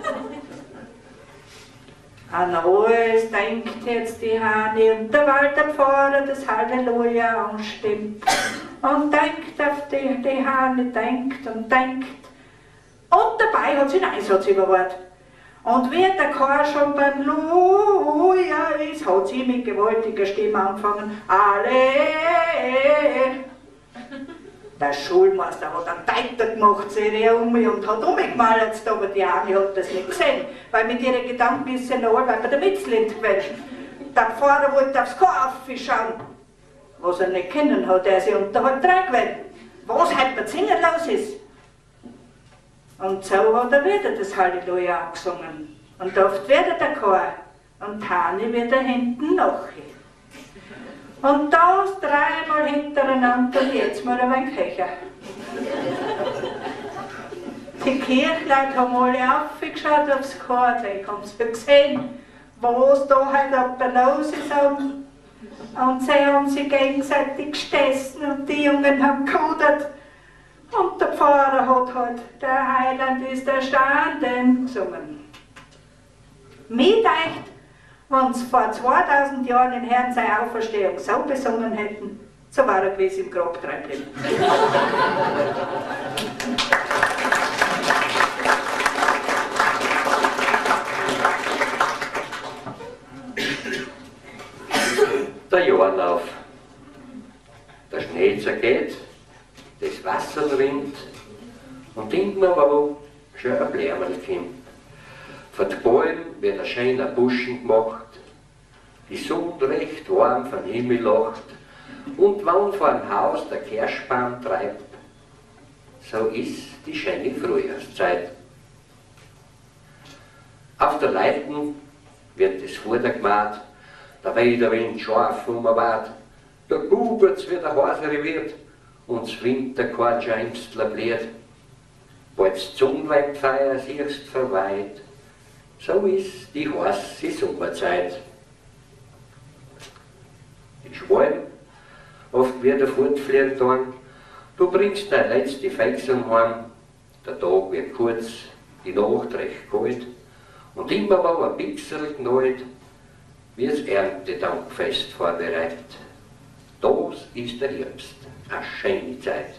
An alles denkt jetzt die Hani und der Walter Pfarrer das Halleluja anstimmt. Und denkt auf die, die Hani, denkt und denkt. Und dabei hat sie einen Einsatz überwart. Und wie der Chor schon beim Luja ist, hat sie mit gewaltiger Stimme angefangen. Alle! Der Schulmeister hat einen Teiter gemacht, sie um und hat umgemalt, aber die Ani hat das nicht gesehen, weil mit ihren Gedanken ist sie noch allweil bei der Mitzlind gewesen. Der Pfarrer wollte aufs Chor aufschauen, was er nicht kennen hat, er sich unterhalb dran gewesen, was heute mit Singen los ist. Und so hat er wieder das Halleluja angesungen. Und oft wieder der Chor und Hani wieder hinten nachher. Und das dreimal hintereinander und jetzt mal ein wenig höher. Die Kirchleute haben alle aufgeschaut aufs Chor, die haben es gesehen, was da halt ab los ist. Und sie haben sich gegenseitig gestessen und die Jungen haben gehudert. Und der Pfarrer hat halt, der Heiland ist erstanden, gesungen. Mir deucht, wenn sie vor zweitausend Jahren den Herrn seine Auferstehung so besungen hätten, so war er gewiss im Grab drin. Der Jahrlauf. Der Schnee zergeht, das Wasser rinnt und irgendwann wo schon ein Blärmel kommt. Von den Bäumen wird ein schöner Buschen gemacht, die Sonne recht warm vom Himmel lacht und wenn vor dem Haus der Kirschbaum treibt, so ist die schöne Frühjahrszeit. Auf der Leiten wird das Futter gemacht, da weht der Wind scharf umwart, da gugert's wie der Hase reviert und das Winterkorn scheimstler bläht. Bald's Zungenweibfeier siehst verweiht, so ist die heiße Sommerzeit. Die Schwalben, oft wird der fortfliegen tun, du bringst deine letzte Feixung heim, der Tag wird kurz, die Nacht recht kalt, und immer war ein Pixel knallt, wie das Erntedankfest vorbereitet. Das ist der Herbst, eine schöne Zeit.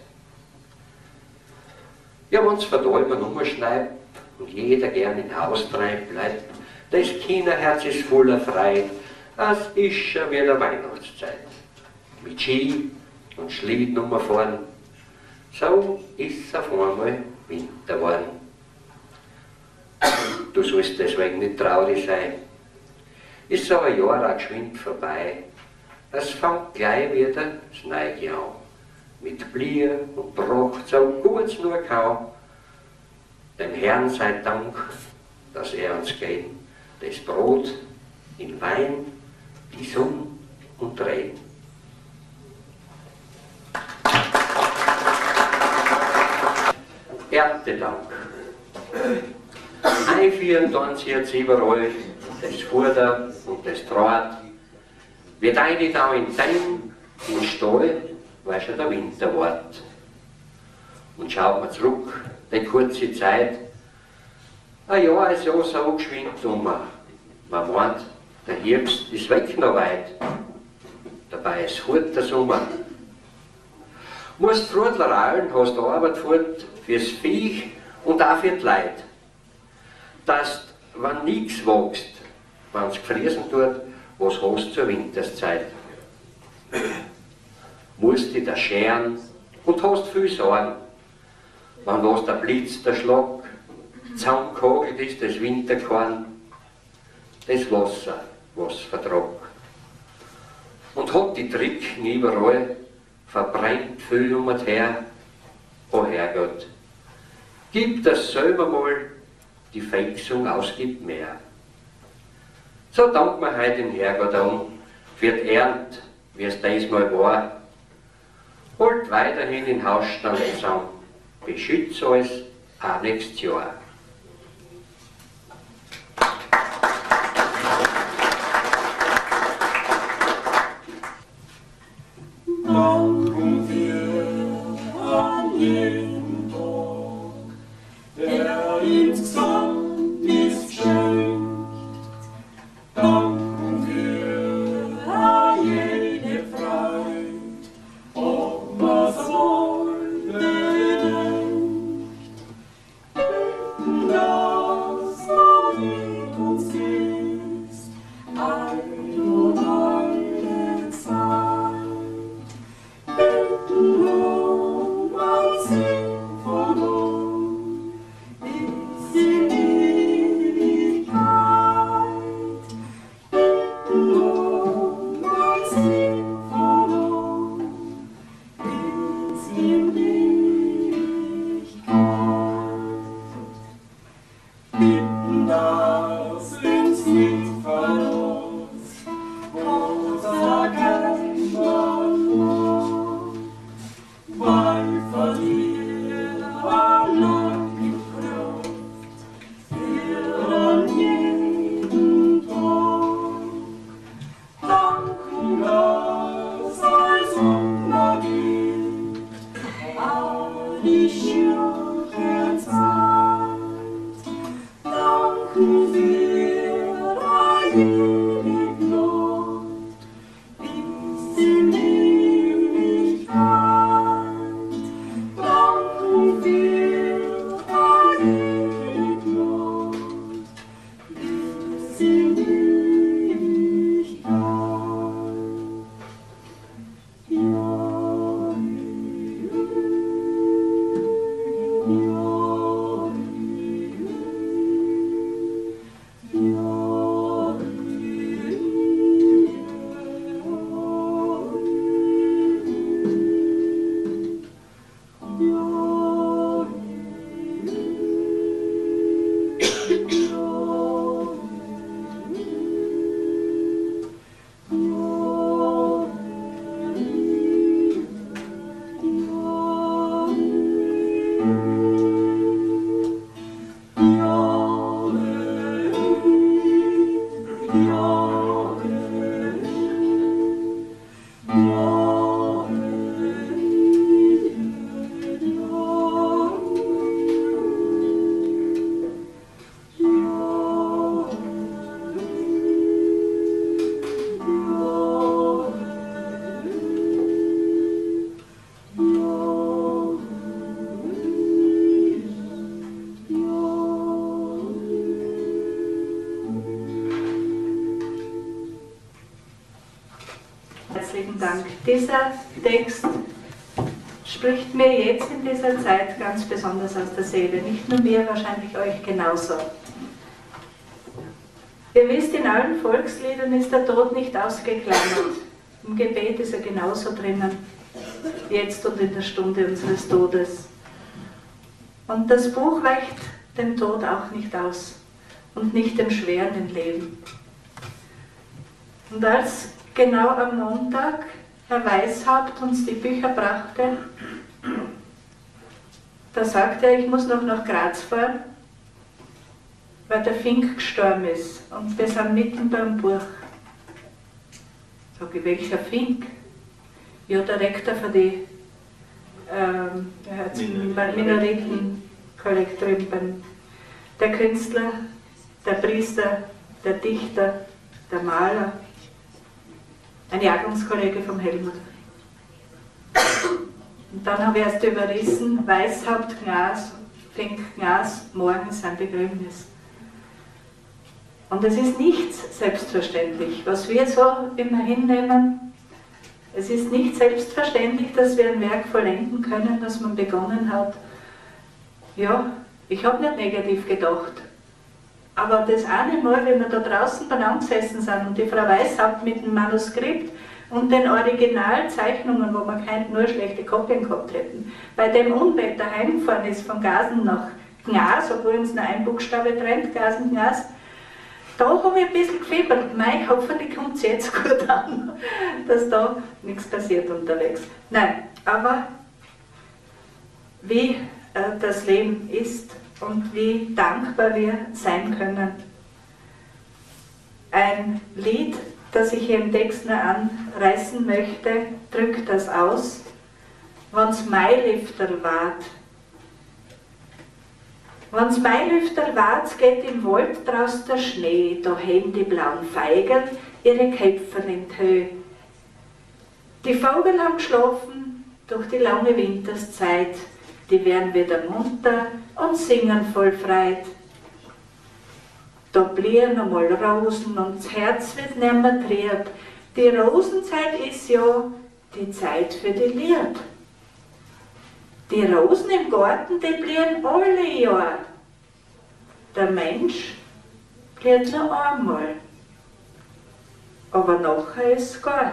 Ja, wenn's von Däumen umschneibt und jeder gern in Haus treibt, bleibt, das Kinderherz ist voller Freude, es ist schon wieder Weihnachtszeit. Mit Ski und Schlitten umfahren, so ist es auf einmal Winter geworden. Du sollst deswegen nicht traurig sein, ist so ein Jahr auch geschwind vorbei, es fängt gleich wieder das Neue an. Mit Blier und Pracht, so kurz nur kaum. Dem Herrn sei Dank, dass er uns geben, das Brot in Wein, die Sonne und Regen. Erntedank. Einführen tun sie jetzt überall das Futter und das Draht. Wird eine da in den, im Stall, weil schon der Winter wart. Und schaut man zurück, die kurze Zeit, ein Jahr ist ja so geschwind um. Man meint, der Herbst ist weg noch weit, dabei ist fort der Sommer. Musst Frudler rallen, hast Arbeit fort fürs Viech und auch für die Leute. Dass, wenn nichts wächst, wenn es gefrieren tut, was hast du zur Winterszeit? Musst dich da scheren und hast viel Sorgen. Wenn was der Blitz, der Schlag, zusammengehagelt ist, das Winterkorn, das Wasser, was vertragt. Und hat die Tricken überall, verbrennt viel um und her. O Herrgott, gib das selber mal, die Feixung ausgibt mehr. So danken wir heute den Herrgott an für die Ernte, wie es diesmal war. Holt weiterhin den Hausstand zusammen, beschützt alles auch nächstes Jahr. Danken wir an jeden Tag, der insgesamt ist schön. Danken wir an jede Freude, ob man Freude denkt. Herzlichen Dank. Dieser Text spricht mir jetzt in dieser Zeit ganz besonders aus der Seele. Nicht nur mir, wahrscheinlich euch genauso. Ihr wisst, in allen Volksliedern ist der Tod nicht ausgeklammert. Im Gebet ist er genauso drinnen. Jetzt und in der Stunde unseres Todes. Und das Buch weicht dem Tod auch nicht aus. Und nicht dem Schweren im Leben. Und als genau am Montag Herr Weishaupt uns die Bücher brachte, da sagte er, ich muss noch nach Graz fahren, weil der Fink gestorben ist. Und wir sind mitten beim Buch. Sag ich, welcher Fink? Ja, der Rektor für die ähm, Minoritenkollektorin, der Künstler, der Priester, der Dichter, der Maler, ein Jahrgangskollege vom Helmut. Und dann habe ich erst überrissen, Weishaupt, Gnas, Fink, Gnas, morgen sein Begräbnis. Und es ist nichts selbstverständlich, was wir so immer hinnehmen. Es ist nicht selbstverständlich, dass wir ein Werk vollenden können, das man begonnen hat. Ja, ich habe nicht negativ gedacht. Aber das eine Mal, wenn wir da draußen beieinander gesessen sind und die Frau Weishaupt mit dem Manuskript und den Originalzeichnungen, wo wir keine nur schlechte Kopien gehabt hätten, bei dem Unwetter heimgefahren ist von Gasen nach Gnas, obwohl uns nur ein Buchstabe trennt, Gasen, Gnas, da habe ich ein bisschen gefiebert. Mei, hoffentlich kommt es jetzt gut an, dass da nichts passiert unterwegs. Nein, aber wie äh, das Leben ist, und wie dankbar wir sein können. Ein Lied, das ich hier im Text nur anreißen möchte, drückt das aus. Wenn's Mailifterl wart. Wenn's Mailifterl wart, geht im Wald draus der Schnee, da heben die blauen Feigen ihre Köpfe in die Höhe. Die Vögel haben geschlafen durch die lange Winterszeit, die werden wieder munter und singen voll Freude. Da blühen einmal Rosen und das Herz wird nimmer trieb. Die Rosenzeit ist ja die Zeit für die Liebe. Die Rosen im Garten, die blühen alle Jahr. Der Mensch blüht nur einmal. Aber nachher ist es gar.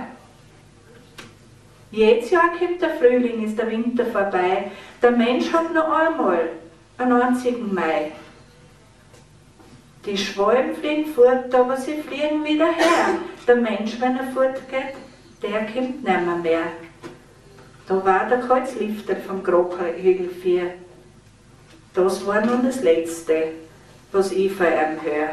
Jedes Jahr kommt der Frühling, ist der Winter vorbei. Der Mensch hat nur einmal einen einzigen Mai. Die Schwalben fliegen fort, aber sie fliegen wieder her. Der Mensch, wenn er fortgeht, der kommt nimmer mehr. Da war der Kreuzlifter vom Grobhügel vier. Das war nun das Letzte, was ich von ihm höre.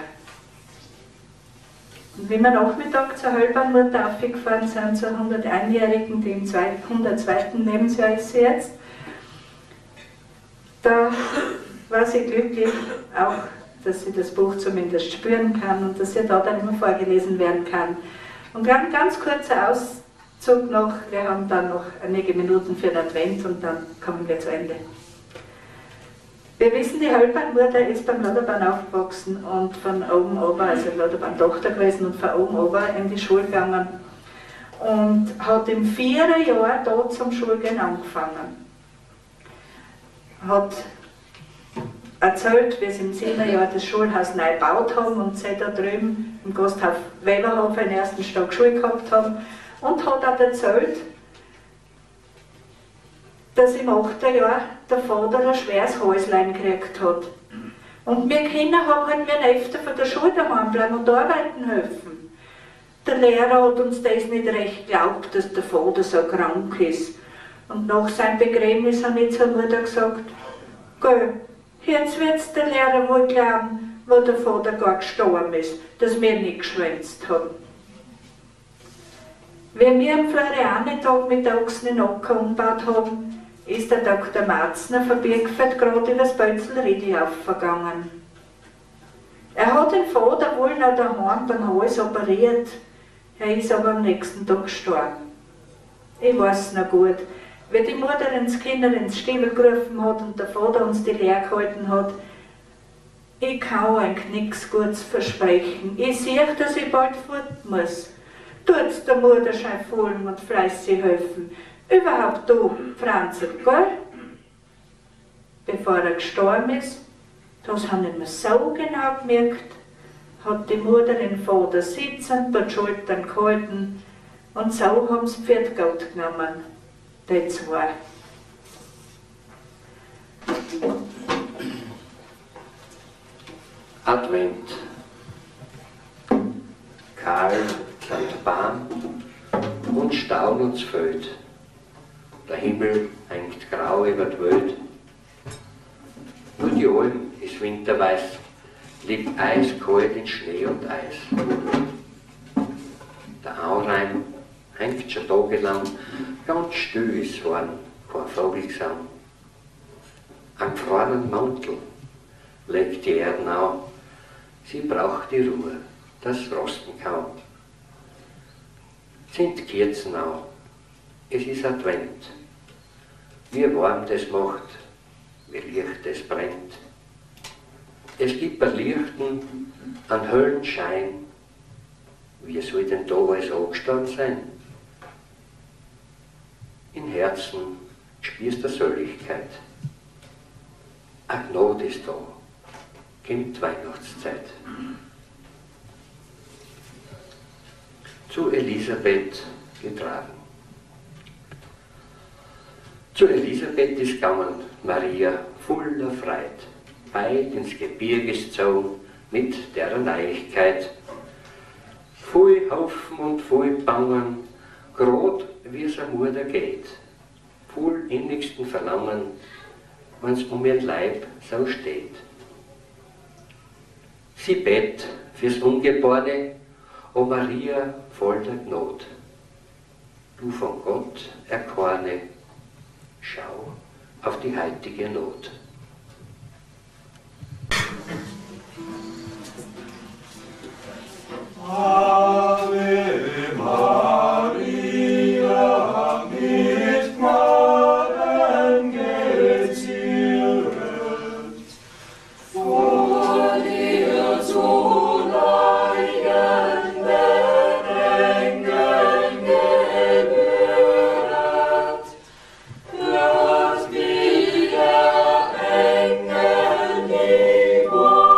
Und wie wir Nachmittag zur Höllbahnmutter aufgefahren sind, zur hunderteinjährigen, die im hundertzweiten Lebensjahr ist sie jetzt, da war sie glücklich, auch dass sie das Buch zumindest spüren kann und dass ihr da dann immer vorgelesen werden kann. Und ein ganz kurzer Auszug noch, wir haben dann noch einige Minuten für den Advent und dann kommen wir zu Ende. Wir wissen, die Höllbahnmutter ist beim Loderbahn aufgewachsen und von oben ober, also Loderbahn-Tochter gewesen und von oben ober in die Schule gegangen und hat im vierten Jahr dort zum Schulgehen angefangen. Hat erzählt, wie sie im siebten Jahr das Schulhaus neu gebaut haben und sie da drüben im Gasthaus Weberhof den ersten Stock Schule gehabt haben und hat auch erzählt, dass im achten Jahr der Vater ein schweres Häuslein gekriegt hat. Und wir Kinder haben halt wir öfter von der Schule daheim bleiben und arbeiten helfen. Der Lehrer hat uns das nicht recht geglaubt, dass der Vater so krank ist. Und nach seinem Begräbnis habe ich zur Mutter gesagt, gell, jetzt wird's der Lehrer wohl glauben, wo der Vater gar gestorben ist, dass wir nicht geschwänzt haben. Wie wir am Florianentag mit der Ochsen in Acker umgebaut haben, ist der Doktor Marzner von Birgfeld gerade über das Bölzelriedi aufgegangen. Er hat den Vater wohl noch daheim beim Hals operiert, er ist aber am nächsten Tag gestorben. Ich weiß noch gut, wie die Mutter ins Kinder ins Stiebel gerufen hat und der Vater uns die Lehre gehalten hat. Ich kann euch nichts Gutes versprechen. Ich sehe, dass ich bald fort muss. Tut's der Mutter schon voll und fleißig helfen. Überhaupt du, Franzl, gell? Bevor er gestorben ist, das habe ich mir so genau gemerkt, hat die Mutter den Vater sitzend bei den Schultern gehalten und so haben sie Pferdgeld genommen, die zwei. Advent. Kahl sind Bahn und Staun uns fällt. Der Himmel hängt grau über die Welt. Nur die Alm ist winterweiß, liegt eiskalt in Schnee und Eis. Der Aureim hängt schon tagelang, ganz still ist vorn, kein Vogelgesang. Am gefrorenen Mantel legt die Erde auf, sie braucht die Ruhe, das rosten kaum. Sind die Kerzen auch, es ist Advent. Wie warm das macht, wie Licht es brennt. Es gibt bei Lichten einen hellen Schein. Wie soll denn da alles angestanden sein? Im Herzen spürst du Seligkeit. Eine Gnade ist da, kommt die Weihnachtszeit. Zu Elisabeth getragen. Zu Elisabeth ist gegangen Maria voller Freude, weit ins Gebirge gezogen mit der Neuigkeit. Voll Hoffen und voll Bangen, grad wie es am Mutter geht, voll innigsten Verlangen, wenn's um ihren Leib so steht. Sie bett fürs Ungeborene, o Maria voll der Gnade. Du von Gott erkorne, schau auf die heutige Not. Ave Maria, mit Gnaden geziert, vor dir zu neigen, den Engeln gebühret, hört wie der Engel die Worte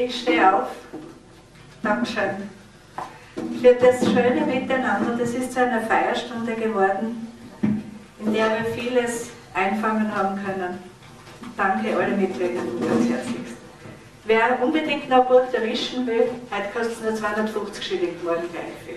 Ich stehe auf. Dankeschön. Für das schöne Miteinander, das ist zu einer Feierstunde geworden, in der wir vieles einfangen haben können. Danke alle Mitwirkenden ganz herzlichst. Wer unbedingt noch ein Buch erwischen will, heute kostet es nur zweihundertfünfzig Schilling, morgen gleich.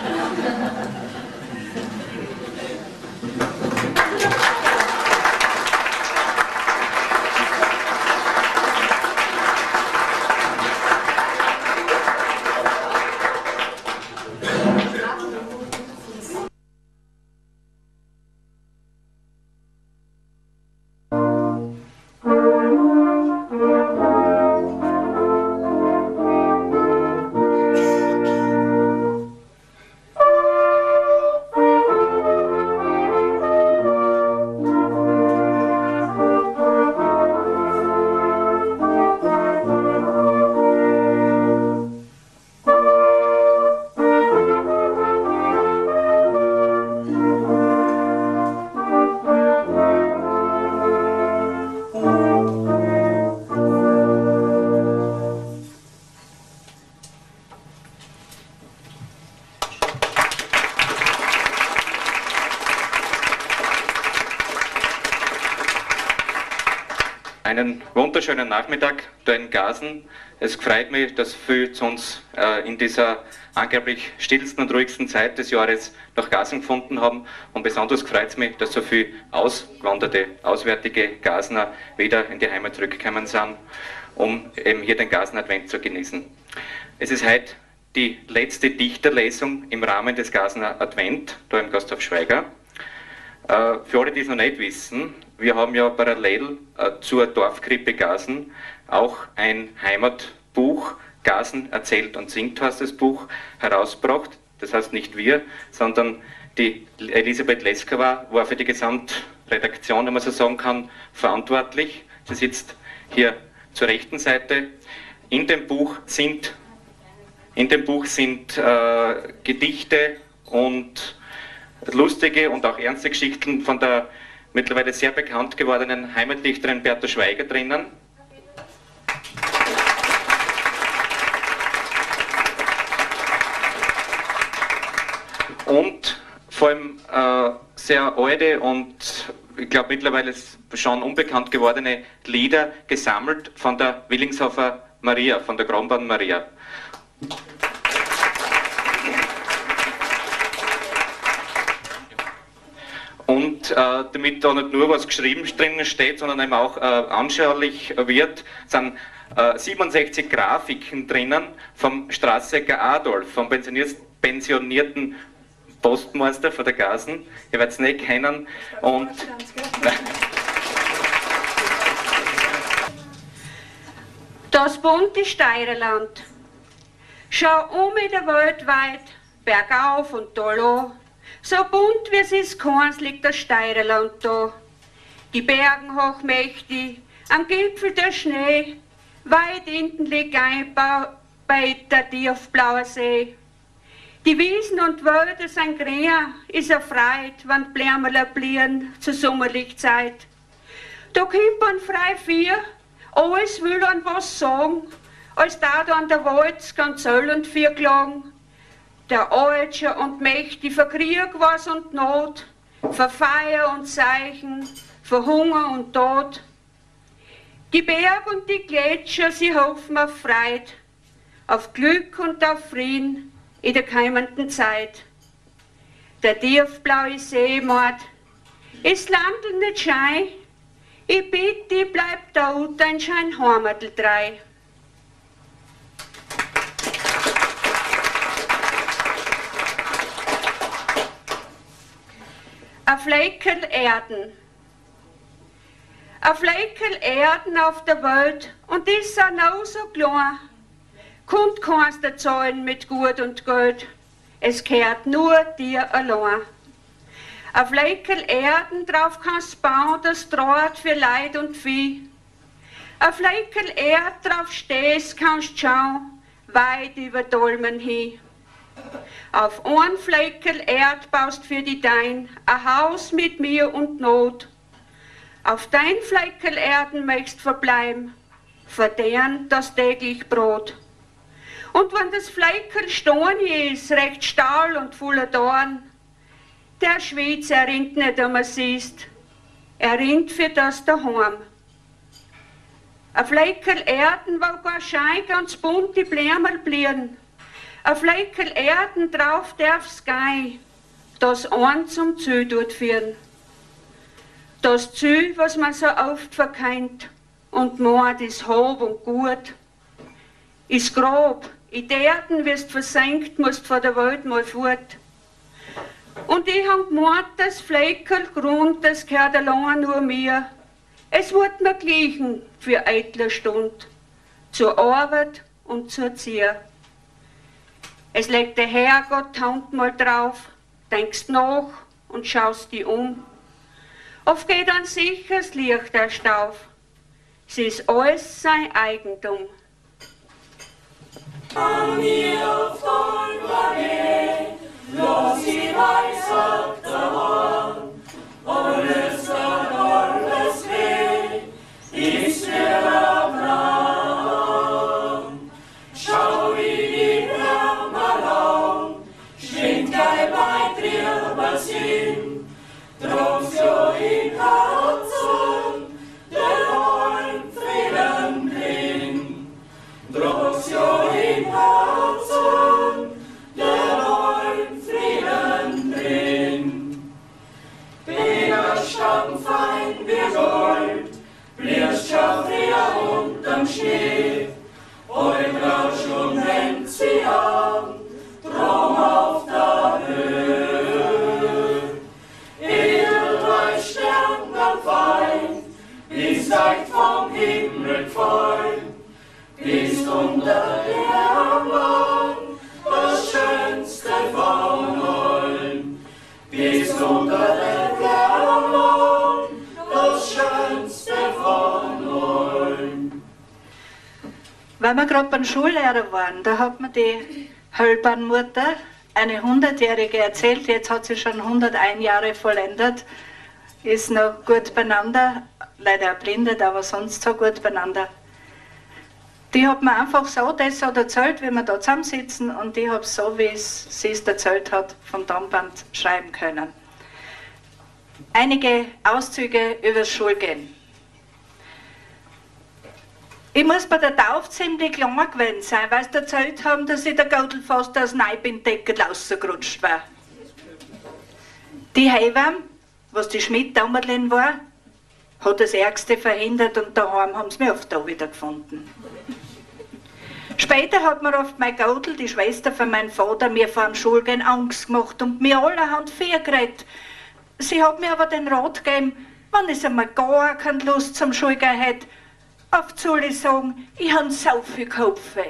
Einen wunderschönen Nachmittag da in Gasen. Es freut mich, dass viele zu uns äh, in dieser angeblich stillsten und ruhigsten Zeit des Jahres nach Gasen gefunden haben. Und besonders freut es mich, dass so viele ausgewanderte, auswärtige Gasener wieder in die Heimat zurückgekommen sind, um eben hier den Gasen-Advent zu genießen. Es ist heute die letzte Dichterlesung im Rahmen des Gasener Advent, da im Gasthof Schweiger. Äh, für alle, die es noch nicht wissen, wir haben ja parallel äh, zur Dorfkrippe Gasen auch ein Heimatbuch, Gasen erzählt und singt heißt das Buch, herausgebracht. Das heißt nicht wir, sondern die Elisabeth Leskowa war für die Gesamtredaktion, wenn man so sagen kann, verantwortlich. Sie sitzt hier zur rechten Seite. In dem Buch sind, in dem Buch sind äh, Gedichte und lustige und auch ernste Geschichten von der mittlerweile sehr bekannt gewordenen Heimatdichterin Berta Schweiger drinnen. Und vor allem äh, sehr alte und ich glaube mittlerweile schon unbekannt gewordene Lieder gesammelt von der Willingshofer Maria, von der Grambahn Maria. Und äh, damit da nicht nur was geschrieben drinnen steht, sondern eben auch äh, anschaulich wird, sind äh, siebenundsechzig Grafiken drinnen vom Straßecker Adolf, vom pensionierten Postmeister von der Gasen. Ihr werdet es nicht kennen. Und das bunte Steirerland. Schau um in der Welt weit, bergauf und talan. So bunt wie es ist, keins liegt das Steirerland da. Die Bergen hochmächtig, am Gipfel der Schnee, weit hinten liegt ein bei der tiefblauer See. Die Wiesen und Wälder sind grün, ist erfreut, wenn die Blärmerler blieren zur Sommerlichtzeit. Da kommt man frei vier, alles will an was sagen, als da an der Wald ganz öll und vier klagen. Der Alte und Mächtig, für Krieg was und Not, für Feier und Zeichen, für Hunger und Tod. Die Berg und die Gletscher, sie hoffen auf Freude, auf Glück und auf Frieden in der keimenden Zeit. Der tiefblaue Seemord, es landet nicht schein, ich bitte, bleib dort, ein Schein Heimatl drei. Ein Fleckerl Erden. Ein Fleckerl Erden auf der Welt und ist auch noch so klein. Kommt keins der Zahlen mit Gut und Geld, es gehört nur dir allein. Ein Fleckerl Erden, drauf kannst bauen, das Draht für Leid und Vieh. Ein Fleckerl Erd, drauf stehst, kannst schauen, weit über Dolmen hin. Auf ein Fleckerl Erd baust für die Dein ein Haus mit mir und Not. Auf dein Fleckerl Erden möchtst verbleiben, verdienen das täglich Brot. Und wenn das Fleckerl steinig ist, recht stahl und voller Dorn, der Schweiz erinnt nicht, wenn man siehst, erinnt für das daheim. Ein Fleckerl Erden, wo gar schein ganz bunte Blärmel blieren, ein Fleckerl Erden drauf darf's gehen, das ein zum Ziel tut führen. Das Ziel, was man so oft verkennt und meint, ist hoch und gut, ist grob. In der Erden wirst versenkt, musst von der Welt mal fort. Und ich hab gemeint, das Fleckerl Grund, das gehört allein nur mir. Es wird mir gleichen für eitle Stund, zur Arbeit und zur Zier. Es legt der Herrgott Hand mal drauf, denkst nach und schaust die um. Oft geht dann sicher das Licht erst auf. Sie ist alles sein Eigentum. An mir auf Dolberge, los die Weisheit der Horn, alles an alles weh, ist der Abraham. Schau wie die Wärme lang, schwingt kein Bein drüber sind, drum so in Herzen, der wollen Frieden bringt, drum so in Herzen, der wollen Frieden bringt. Der Stammfeind wie Gold, bliebst schon früher unterm Schnee, heut rausch und rennt sie an, drum auf der Höhe. Edelweiß Stern am Feind, bis leicht vom Himmel gefallen, bist unter der Mann, das Schönste von allen, bist unter der Mann, das Schönste von allen. Weil wir gerade beim Schullehrer waren, da hat mir die Höllbahnmutter, eine hundertjährige, erzählt, jetzt hat sie schon hunderteins Jahre vollendet, ist noch gut beieinander, leider erblindet, aber sonst so gut beieinander. Die hat mir einfach so das so erzählt, wie wir da zusammensitzen, und ich habe so, wie es sie es erzählt hat, vom Tonband schreiben können. Einige Auszüge übers Schulgehen. Ich muss bei der Taufe ziemlich klein gewesen sein, weil sie erzählt haben, dass ich der Gaudel fast aus Neibindeckel rausgerutscht war. Die Heimwärm, was die Schmidt-Dammerlin war, hat das Ärgste verhindert, und daheim haben sie mich oft da wieder gefunden. Später hat mir oft meine Gaudel, die Schwester von meinem Vater, mir vor dem Schulgehen Angst gemacht und mir allerhand viel geredet. Sie hat mir aber den Rat gegeben, wenn ich einmal gar keine Lust zum Schulgehen hätte, auf soll ich sagen, ich habe so viel Kopfweh.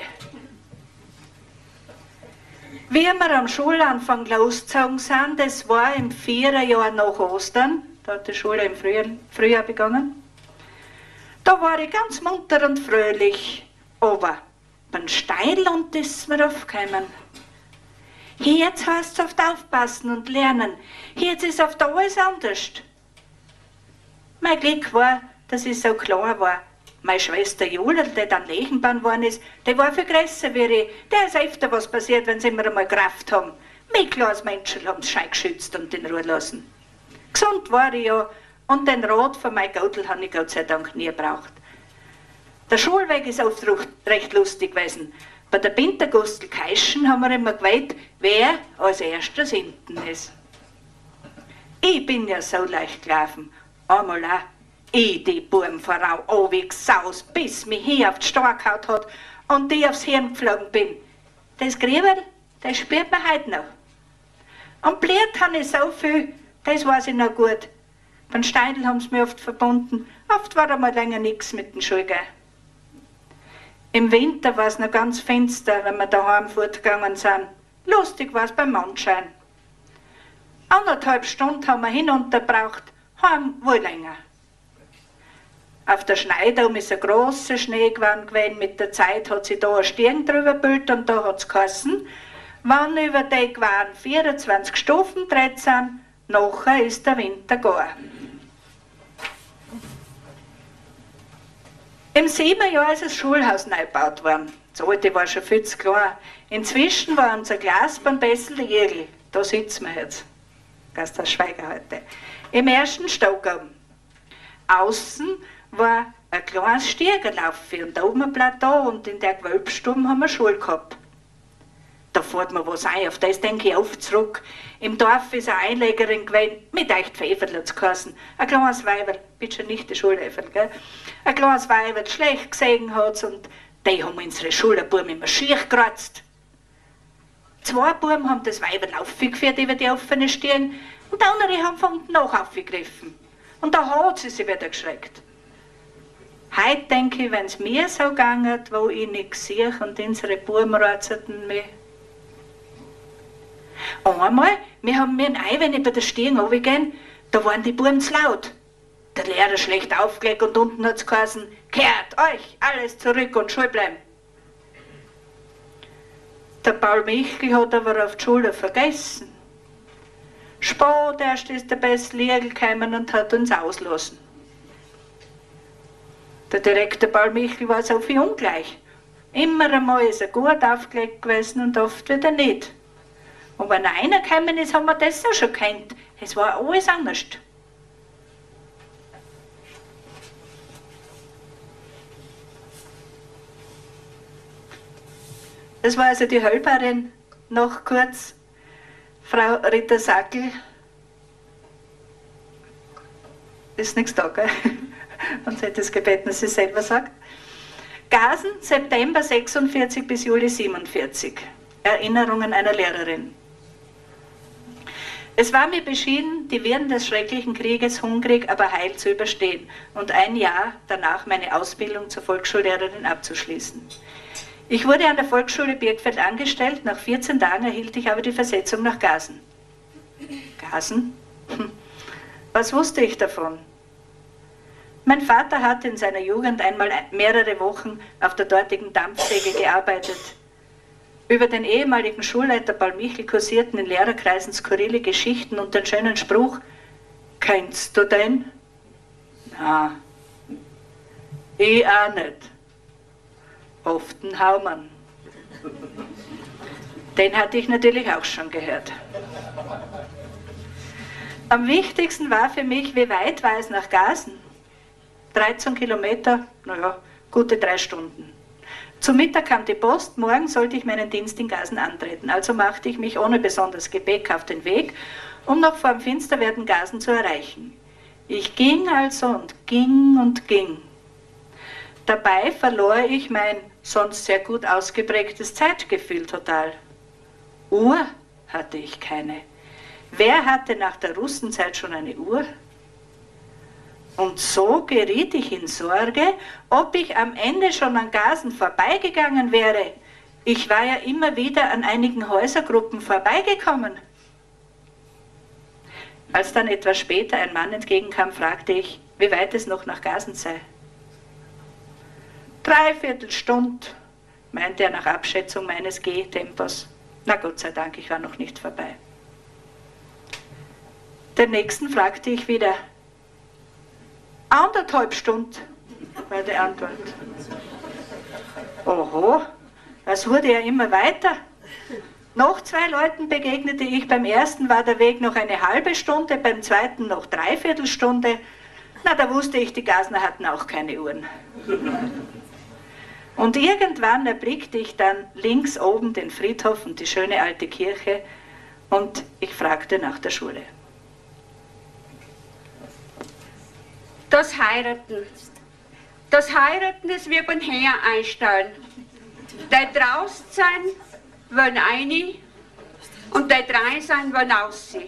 Wie wir am Schulanfang losgezogen sind, das war im vierten Jahr nach Ostern, da hat die Schule im Frühjahr, Frühjahr begonnen, da war ich ganz munter und fröhlich, aber beim Steilland ist mir aufgekommen. Jetzt heißt es oft aufpassen und lernen, jetzt ist oft alles anders. Mein Glück war, dass ich so klar war. Meine Schwester Jule, die dann Lechenbahn geworden ist, die war viel größer wie ich. Der ist öfter was passiert, wenn sie immer einmal Kraft haben. Mich kleines Menschen haben sie schön geschützt und in Ruhe lassen. Gesund war ich ja, und den Rat von meinem Gaudel habe ich Gott sei Dank nie gebraucht. Der Schulweg ist oft recht lustig gewesen. Bei der Pintergustel Keischen haben wir immer gewählt, wer als erstes hinten ist. Ich bin ja so leicht gelaufen, einmal auch. Ich, die Burmfrau, oh wie gesaus, bis mich hier auf die Star gehauen hat und ich aufs Hirn geflogen bin. Das Grieberl, das spürt man heute noch. Und bliert habe ich so viel, das weiß ich noch gut. Beim Steindl haben sie mich oft verbunden, oft war einmal länger nichts mit dem Schulgehen. Im Winter war es noch ganz finster, wenn wir daheim fortgegangen sind. Lustig war es beim Mondschein. Anderthalb Stunden haben wir hinunter gebraucht, heim wohl länger. Auf der Schneidung ist ein grosser Schnee gewesen, mit der Zeit hat sich da ein Stirn drüber gebildet und da hat es geheißen, wenn über die gewesen vierundzwanzig Stufen gedreht sind, nachher ist der Winter gar. Im siebten Jahr ist das Schulhaus neu gebaut worden. Das alte war schon viel zu klein. Inzwischen war unser Glasbahn besser der Jägel. Da sitzen wir jetzt. Gasthaus Schweiger heute. Im ersten Stock oben. Außen war ein kleines Stiegerlauf und da oben ein Plateau und in der Gewölbstube haben wir Schule gehabt. Da fährt mir was ein, auf das denke ich oft zurück. Im Dorf ist eine Einlegerin gewesen, mit echt Pfefferl hat's geheißen. Ein kleines Weiberl, bitte schon nicht die Schulhäferl, gell? Ein kleines Weiberl, schlecht gesehen hat's und die haben unsere Schulbuben immer schier gekratzt. Zwei Buben haben das Weiberl aufgeführt über die offene Stirn und andere haben von unten nach aufgegriffen. Und da hat sie sich wieder geschreckt. Heute denke ich, wenn es mir so gegangen, wo ich nichts sehe und unsere Buben ratzerten mich. Einmal, wir haben mir ein Ei, wenn ich bei der Stirn runtergehen, da waren die Buben zu laut. Der Lehrer schlecht aufgelegt und unten hat es geheißen, kehrt euch alles zurück und Schule bleiben. Der Paul Michel hat aber auf die Schule vergessen. Spät erst ist der beste Lehrer gekommen und hat uns auslassen. Der Direktor Paul Michel war so viel ungleich. Immer einmal ist er gut aufgelegt gewesen und oft wieder nicht. Und wenn einer gekommen ist, haben wir das auch schon gekannt. Es war alles anders. Das war also die Höllbarin, noch kurz, Frau Rita Sackel. Ist nichts da, gell? Und sie hat es gebeten, dass sie selber sagt. Gasen, September sechsundvierzig bis Juli siebenundvierzig. Erinnerungen einer Lehrerin. Es war mir beschieden, die Wirren des schrecklichen Krieges hungrig, aber heil zu überstehen und ein Jahr danach meine Ausbildung zur Volksschullehrerin abzuschließen. Ich wurde an der Volksschule Birkfeld angestellt, nach vierzehn Tagen erhielt ich aber die Versetzung nach Gasen. Gasen? Hm. Was wusste ich davon? Mein Vater hatte in seiner Jugend einmal mehrere Wochen auf der dortigen Dampfsäge gearbeitet. Über den ehemaligen Schulleiter Paul Michel kursierten in Lehrerkreisen skurrile Geschichten und den schönen Spruch, kennst du den? Na, ich auch nicht. Oft ein Haumann. Den hatte ich natürlich auch schon gehört. Am wichtigsten war für mich, wie weit war es nach Gasen? dreizehn Kilometer, naja, gute drei Stunden. Zum Mittag kam die Post, morgen sollte ich meinen Dienst in Gasen antreten. Also machte ich mich ohne besonderes Gepäck auf den Weg, um noch vor dem Finsterwerden Gasen zu erreichen. Ich ging also und ging und ging. Dabei verlor ich mein sonst sehr gut ausgeprägtes Zeitgefühl total. Uhr hatte ich keine. Wer hatte nach der Russenzeit schon eine Uhr? Und so geriet ich in Sorge, ob ich am Ende schon an Gasen vorbeigegangen wäre. Ich war ja immer wieder an einigen Häusergruppen vorbeigekommen. Als dann etwas später ein Mann entgegenkam, fragte ich, wie weit es noch nach Gasen sei. Dreiviertel Stunde, meinte er nach Abschätzung meines Gehtempos. Na Gott sei Dank, ich war noch nicht vorbei. Den nächsten fragte ich wieder, anderthalb Stunden, war die Antwort. Oho, das wurde ja immer weiter. Noch zwei Leuten begegnete ich, beim ersten war der Weg noch eine halbe Stunde, beim zweiten noch dreiviertel Stunde. Na, da wusste ich, die Gasner hatten auch keine Uhren. Und irgendwann erblickte ich dann links oben den Friedhof und die schöne alte Kirche und ich fragte nach der Schule. Das Heiraten. Das Heiraten ist wie beim Herr einstellen. Die draußen sein, wollen rein und die drei sein, wollen aussehen.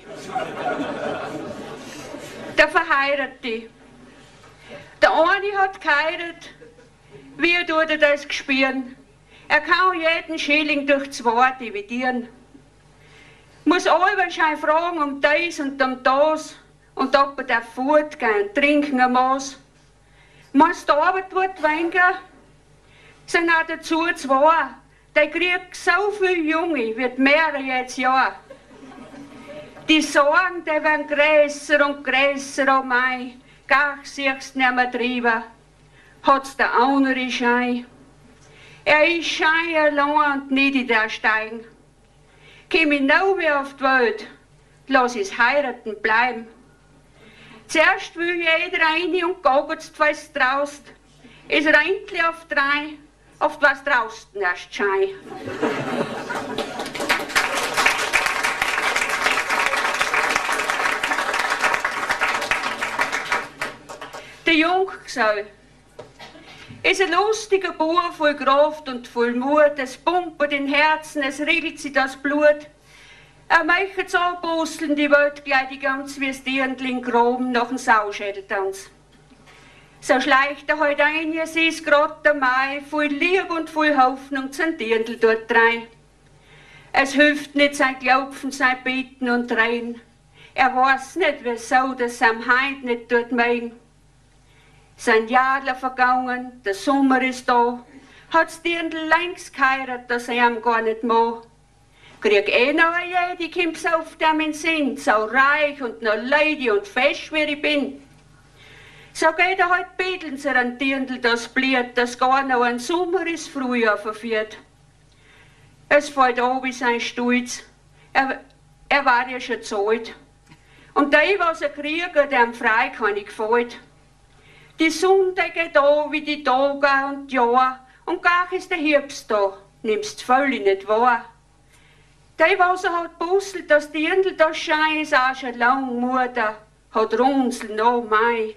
Der verheiratet. Der eine hat geheiratet, wie tut er das gespüren? Er kann jeden Schilling durch zwei dividieren. Muss alle schon fragen um das und um das. Und ob er darf fortgehen, trinken ein Maß. Meinst du, die Arbeit wird weniger? Sind auch dazu zwei. Der kriegt so viele Junge, wird mehr jetzt Jahr. Die Sorgen, die werden größer und größer, oh mei, gar siehst nicht mehr drüber. hat's der andere Schein. Er ist Schein allein und nicht in der Steigen. Komm ich noch mehr auf die Welt, lass es heiraten bleiben. Zuerst will jeder rein und gogget's, was draust. Es reintli auf drei, auf was draußen erst schein. Der Junggesell ist ein lustiger Bub, voll Kraft und voll Mut. Es pumpert in Herzen, es regelt sich das Blut. Er möchte so busseln die Welt gleich die ganz wie das Dirndl groben nach dem Sauschädeltanz. So schleicht er heute ein, es ist grad der Mai, voll Liebe und voll Hoffnung zum Dirndl dort rein. Es hilft nicht sein Glauben, sein Beten und Tränen. Er weiß nicht, wieso das am Heint nicht dort mein. Sein Jahrler vergangen, der Sommer ist da, hat's Dirndl längst geheiratet, dass er ihm gar nicht mag. Krieg eh noch eine, die kommt's auf dem in Sinn, so reich und noch lady und fest wie ich bin. So geht er heut betteln zu einem Dirndl, das blieb, das gar noch ein Sommer ist Frühjahr verführt. Es fällt an wie sein Stolz, er, er war ja schon zu alt. Und der, was er kriegt, dem frei kann ich gefällt. Die Sonne geht da wie die Tage und die Jahre, und gar ist der Herbst da, nimmst völlig nicht wahr. Der, was er hat busselt, das Dirndl, das Schein ist auch schon lang Mutter, hat Runzel noch Mai.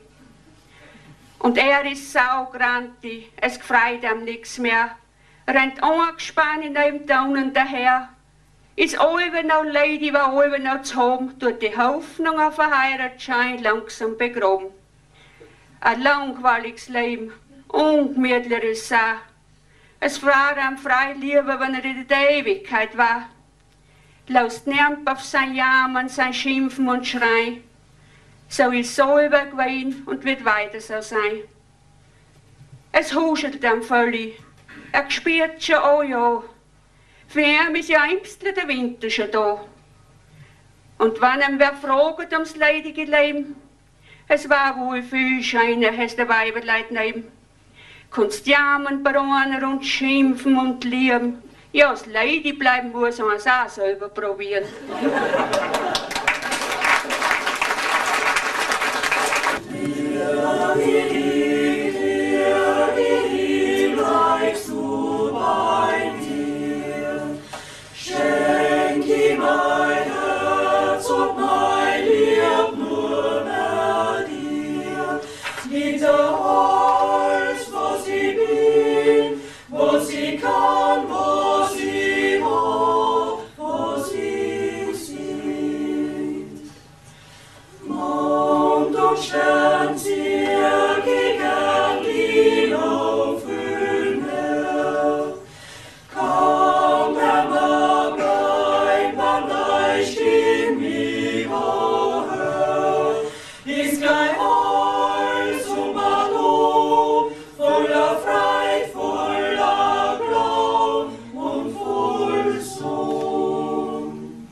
Und er ist saugrantig, es gefreit ihm nix mehr, rennt angespannt neben da unten daher. Ist allweil noch Lady, war allweil noch zu haben, tut die Hoffnung auf ein Heiratsschein langsam begraben. Ein langweiliges Leben, ungemütlich ist es auch. Es war ihm frei lieber, wenn er in der Ewigkeit war. Laust niemand auf sein Jammern, sein Schimpfen und Schreien. So ist so übergewehen und wird weiter so sein. Es huschelt ihm völlig, er spürt schon, oh ja, für ihn ist ja ängstlich der Winter schon da. Und wenn ihm wer fragt ums leidige Leben, es war wohl viel scheiner, hast der Weiberleid neben. Kunst jammern, brannen und schimpfen und lieben. Ja, das Lady bleiben muss man es auch selber probieren. Bleibst du bei dir, schenk ihm mein Herz und mein Lieb nur mehr dir. Mit der alles, was sie bin, was sie kann, was sie mag, was sie sieht. Mond und Stern, sie gegen die Aufhöhne. Kaum der Mag ein, man leicht in mich hör, ist kein Holz um ein Lob, voller Freit, voller Glau und voll Sohn.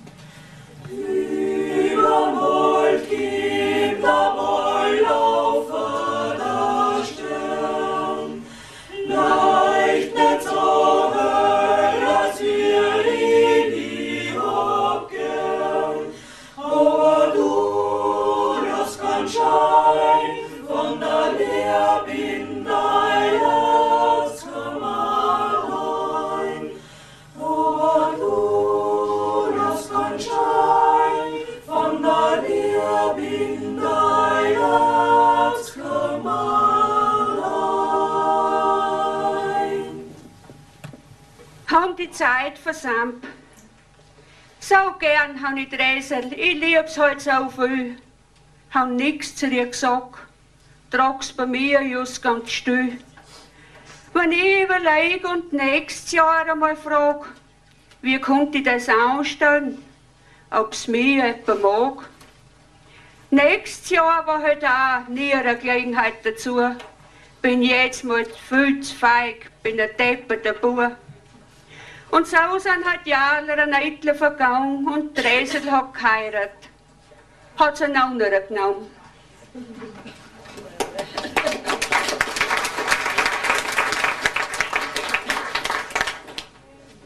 Überm Holt gibt der Beul auf der Stern, leicht nicht so hell, als wir ihn nie abgern. Aber du, das kann Schein von der Liebe in dein Herz komm allein. Aber du, das kann Schein von der Liebe in dein Herz komm allein. Haben die Zeit versammt. So gern han ich Dresel, ich lieb's halt so viel. Han nix zu dir gesagt, trag's bei mir just ganz still. Wenn ich überleg und nächstes Jahr einmal frag, wie konnte ich das anstellen, ob's mir jemand mag. Nächstes Jahr war halt auch nie eine Gelegenheit dazu. Bin jetzt mal viel zu feig, bin ein depperter Bub. Und so sind halt Jahre ein Eitle vergangen und Dresel hat geheiratet. Hat's einen anderen genommen.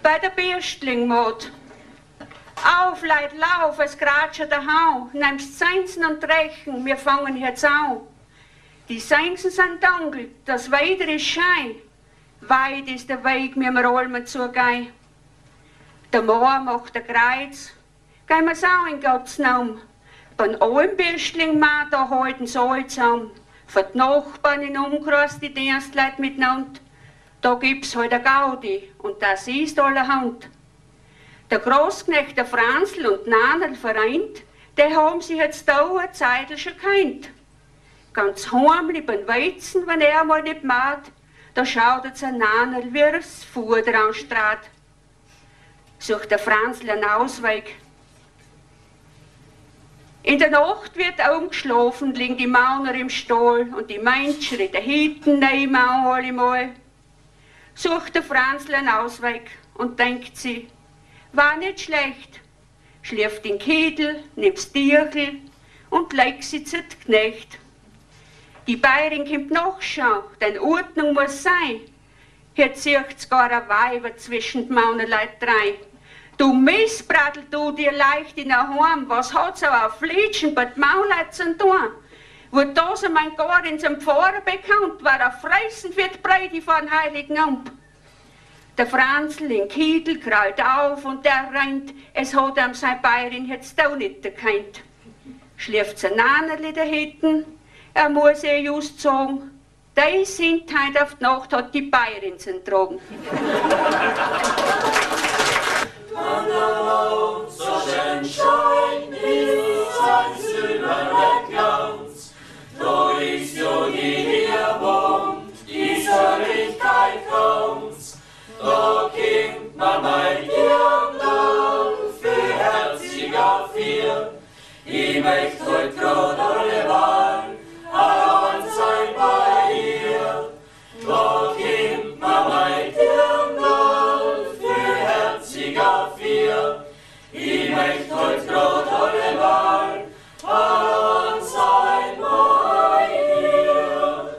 weil der Bürstling mod. Auf, Leid, lauf, es gratscht der Hau, nimmst Seinsen und Rechen, wir fangen jetzt an. Die Seinsen sind dunkel, das Weiter ist schein, weit ist der Weg, mir wir Olmen zugehen. Der Moor macht der Kreuz, gehen wir's auch in Gottes Namen. Beim allen Bürstling ma, da halten sie alle zusammen. Für die Nachbarn in Umkreis, die Dienstleute miteinander. Da gibt's halt eine Gaudi und das ist allerhand. Der Großknecht, der Franzl und Nanel vereint, die haben sich jetzt da eine Zeit schon gekannt. Ganz heimlich beim Weizen, wenn er mal nicht macht, da schaut jetzt ein Nanel wie das Fuder anstrahlt. Sucht der Franzl einen Ausweg. In der Nacht wird umgeschlafen, liegen die Mauner im Stall und die Menschen in der Hütten nehmen auch alle mal. Sucht der Franzl einen Ausweg und denkt sie, war nicht schlecht, schläft den Kittel, nimmt's Tierchel und legt sie zu den Knecht. Die Bayerin kommt nachschauen, denn Ordnung muss sein. Hier zieht's gar ein Weiber zwischen den Maunerleit rein. Du Missbrattel, du dir leicht in der Heim, was hat's aber auf Flitschen bei den Mauleit zu tun? Wo das mein gar in seinem Pfarrer bekannt, war er fressen für die Breite von Heiligen Amt. Der Franzl in Kittel krallt auf und der rennt, es hat ihm sein Bayerin jetzt auch nicht erkannt. Schläft sein Nanerli da hinten, er muss ihr just sagen, die sind heute auf die Nacht hat die Bayerin zu tragen. An der Mond so schön scheint, ist ein silberner Glanz. Da ist ja die Herrwand, die Sörlichkeit ganz. Da kommt man mein Dirndl für herziger Vier. Ich möcht heut grad allemal allein sein bei ihr. Da kommt man mein Dirndl für herziger Vier. Ich möcht heut grad allemal allein sein bei ihr.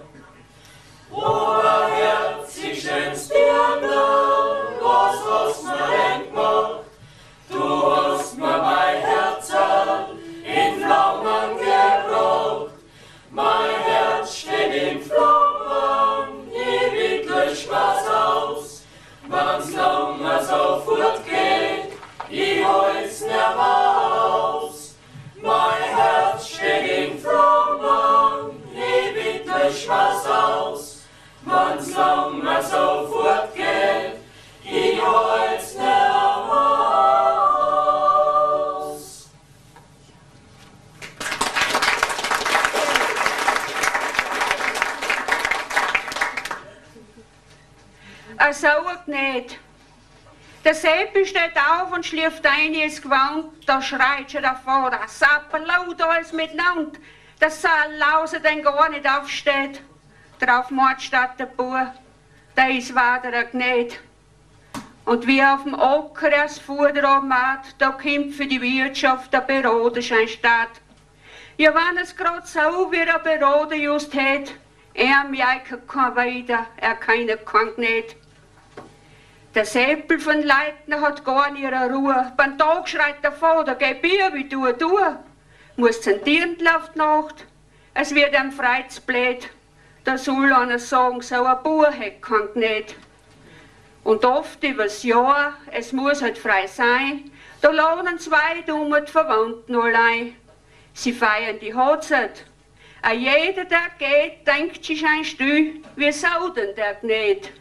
Oberherzig schönes Dirndl, was hast mir denn gemacht? Du hast mir mein Herz in Flammen gebracht. Mein Herz steht in Flammen, ich wickle Spaß aus. Wenn's langer so fortgeht, ich hol's nicht aus. Mein Herz steht in Flammen, ich wickle Spaß aus. Wenn's langer so fortgeht, ich hol's nicht aus. Er sauert nicht. Der Seppi steht auf und schläft ein ins Gewand, da schreit schon der Vater, sapper laut alles miteinander, dass der Lause denn gar nicht aufsteht. Drauf macht statt der Bub, der ist weiter ein Gnäd. Und wie auf dem Acker das Fuder abmacht, da kommt für die Wirtschaft der Beraterschein statt. Ja, wenn es grad so wie der Berater just hat, er merkt kein weiter, er keine kann nicht. Der Seppel von Leitner hat gar nicht ihre Ruhe. Beim Tag schreit der Vater, geh Bier, wie du, du. Muss zum Dirndl auf die Nacht, es wird ihm freizblöd. Da soll einer sagen, so ein Bub hat kein nicht. Und oft übers Jahr, es muss halt frei sein, da lernen zwei dumme die Verwandten allein. Sie feiern die Hochzeit. A jeder, der geht, denkt sich ein Stück, wie soll denn der nicht?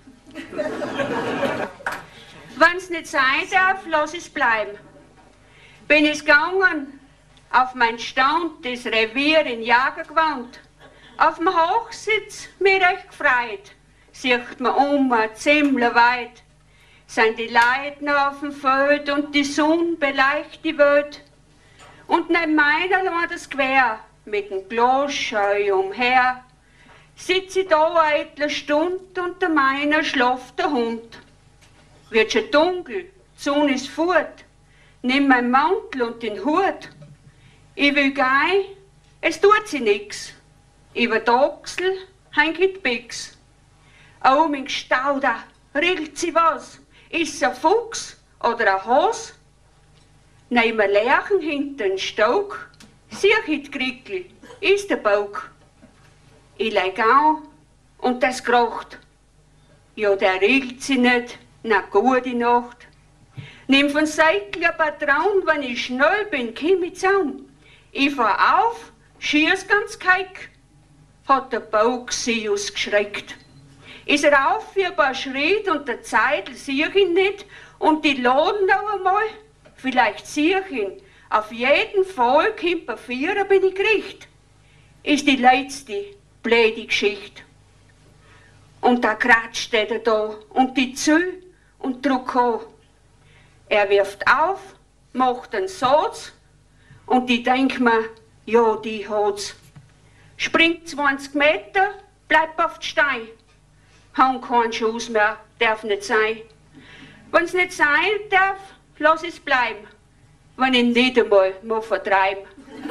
Wenn's nicht sein darf, lass es bleiben. Bin ich gegangen, auf mein Stand, das Revier in Jagergewand. Auf dem Hochsitz, mir recht gefreut, sieht man um, ziemlich weit. Sind die Leute noch auf dem Feld und die Sonne beleicht die Welt. Und neben meiner war das Gewehr, mit dem Glas scheu umher. Sitze ich da eine eitle Stunde und der meiner schlaft der Hund. Wird schon dunkel, die Sonne ist fort, nimm mein Mantel und den Hut. Ich will gehen, es tut sie nix. Über die Achsel häng ich die Bix. Oh, mein Stauder, riegelt sie was? Ist es ein Fuchs oder ein Hase? Nein, ein Lerchen hinter den Stock. Sieh ich Kriegel, ist der Bauch. Ich leg an und das krocht. Ja, der regelt sich nicht, na gute Nacht. Nimm von Seitl ein Patron, wenn ich schnell bin, komm ich zusammen. Ich fahr auf, schieß ganz keik, hat der Bauch sie ausgeschreckt. Ist er auf für ein paar Schritt und der Zeitl sieh ich ihn nicht und die laden noch einmal, vielleicht sieh ich ihn. Auf jeden Fall kommt ein Vierer, bin ich gericht. Ist die letzte blöde Geschichte. Und da kratscht er da und die Züll und druck an. Er wirft auf, macht einen Satz und ich denk mir, ja, die hat's. Springt zwanzig Meter, bleibt auf den Stein. Hang keinen Schuss mehr, darf nicht sein. Wenn's nicht sein darf, lass es bleiben. Wenn ich nicht einmal mal vertreiben.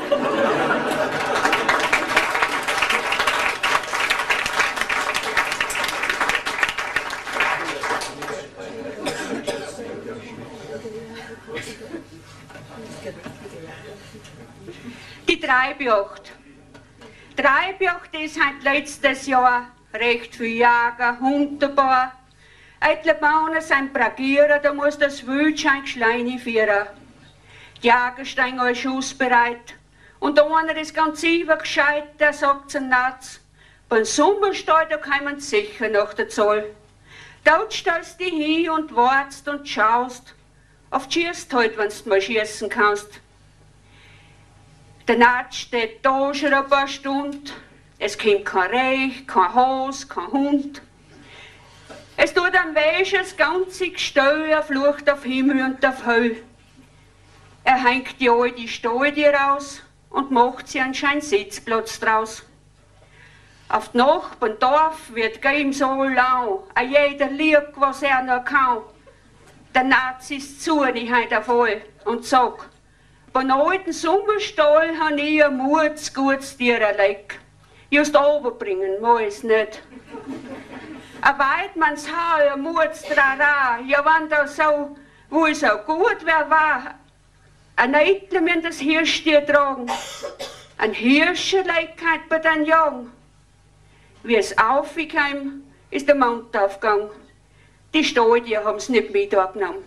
Die Treibjagd. Treibjagd ist halt letztes Jahr recht viel Jagen, Hundebar. Eitle Bauern sind Bragieren, da muss das Wildschein Schleine führen. Die Jäger stehen alle schussbereit. Und einer ist ganz übergescheit, der sagt zum Natz, beim Sommerstall, da kommen sie sicher nach der Zoll. Dort stellst du dich hin und wartest und schaust. Oft schießt halt, wenn du mal schießen kannst. Der Natz steht da schon ein paar Stunden. Es kommt kein Reich, kein Hase, kein Hund. Es tut am Weg das ganze Gestell, er flucht auf Himmel und auf Hölle. Er hängt die alte Stadie raus und macht sie anscheinend Sitzplatz draus. Auf die Nachbarn Dorf wird ihm so lau, a jeder liegt, was er noch kann. Der Natz ist Zunigkeit auf all und sagt, beim alten Sommerstall han ich ein Mutz gutes Tier erlegt. Just overbringen muss es nicht. A Weidmanns Haar, ein Mutz trara, ja wenn das so, wo es auch gut wär war, ein Eitle mir das Hirschtier tragen, ein Hirscherleikheit bei den Jungen. Wie es aufkam, ist der Mondaufgang. Die Stadie haben's nicht mit abgenommen.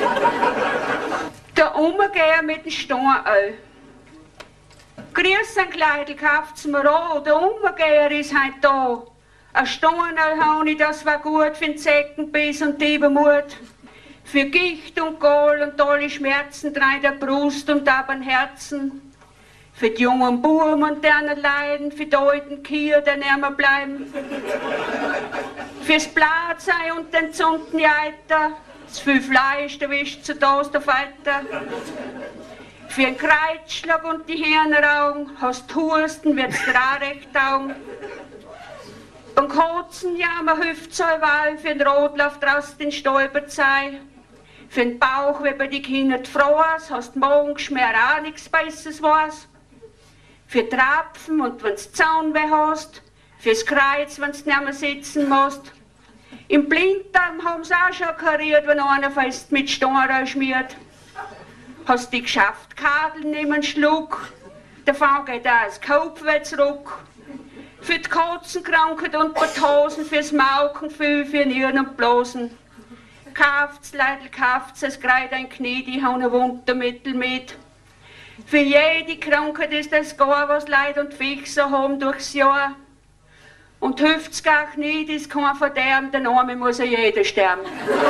Der Umgeher mit dem Steinöl. Grüß ein Kleidl, kauft's mir an, der Umgeher ist heut da. Ein Steinöl habe ich, das war gut für den Zeckenbiss und die Übermut. Für Gicht und Kohl und alle Schmerzen drei der Brust und ab den Herzen. Für die jungen Buben und deren Leiden, für die alten Kier, die nimmer bleiben. Fürs Blatzei und den zunten Eiter, das viel Fleisch, der wischt zu Toast auf Eiter. Für den Kreuzschlag und die Hirnaugen, hast Husten, wird's dir auch recht taugen. Beim Kotzen, ja, man hüft so Wahl, für den Rotlauf draus den Stolperzei. Für den Bauch, wie bei die Kinder frohs, hast Magengeschmäh auch nichts Besseres was. Für Trapfen und wenn's Zaunweh hast, fürs Kreuz, wenn's nicht mehr sitzen musst. Im Blinddarm haben's auch schon kariert, wenn einer fest mit Steinröhr schmiert. Hast dich geschafft, Kadel nehmen Schluck, der Fang geht auch das Kopfweh zurück. Für die Katzenkrankheit und Hosen, fürs Maukengefühl, für Nieren und Blasen. Kauft's, Leidl, kauft's, es greit ein Knie, die haben ein Wundermittel mit. Für jede Krankheit ist es gar, was Leid und Fixer haben durchs Jahr. Und hüft's gar nicht, ist kein Verderben, der Name muss ja jeder sterben.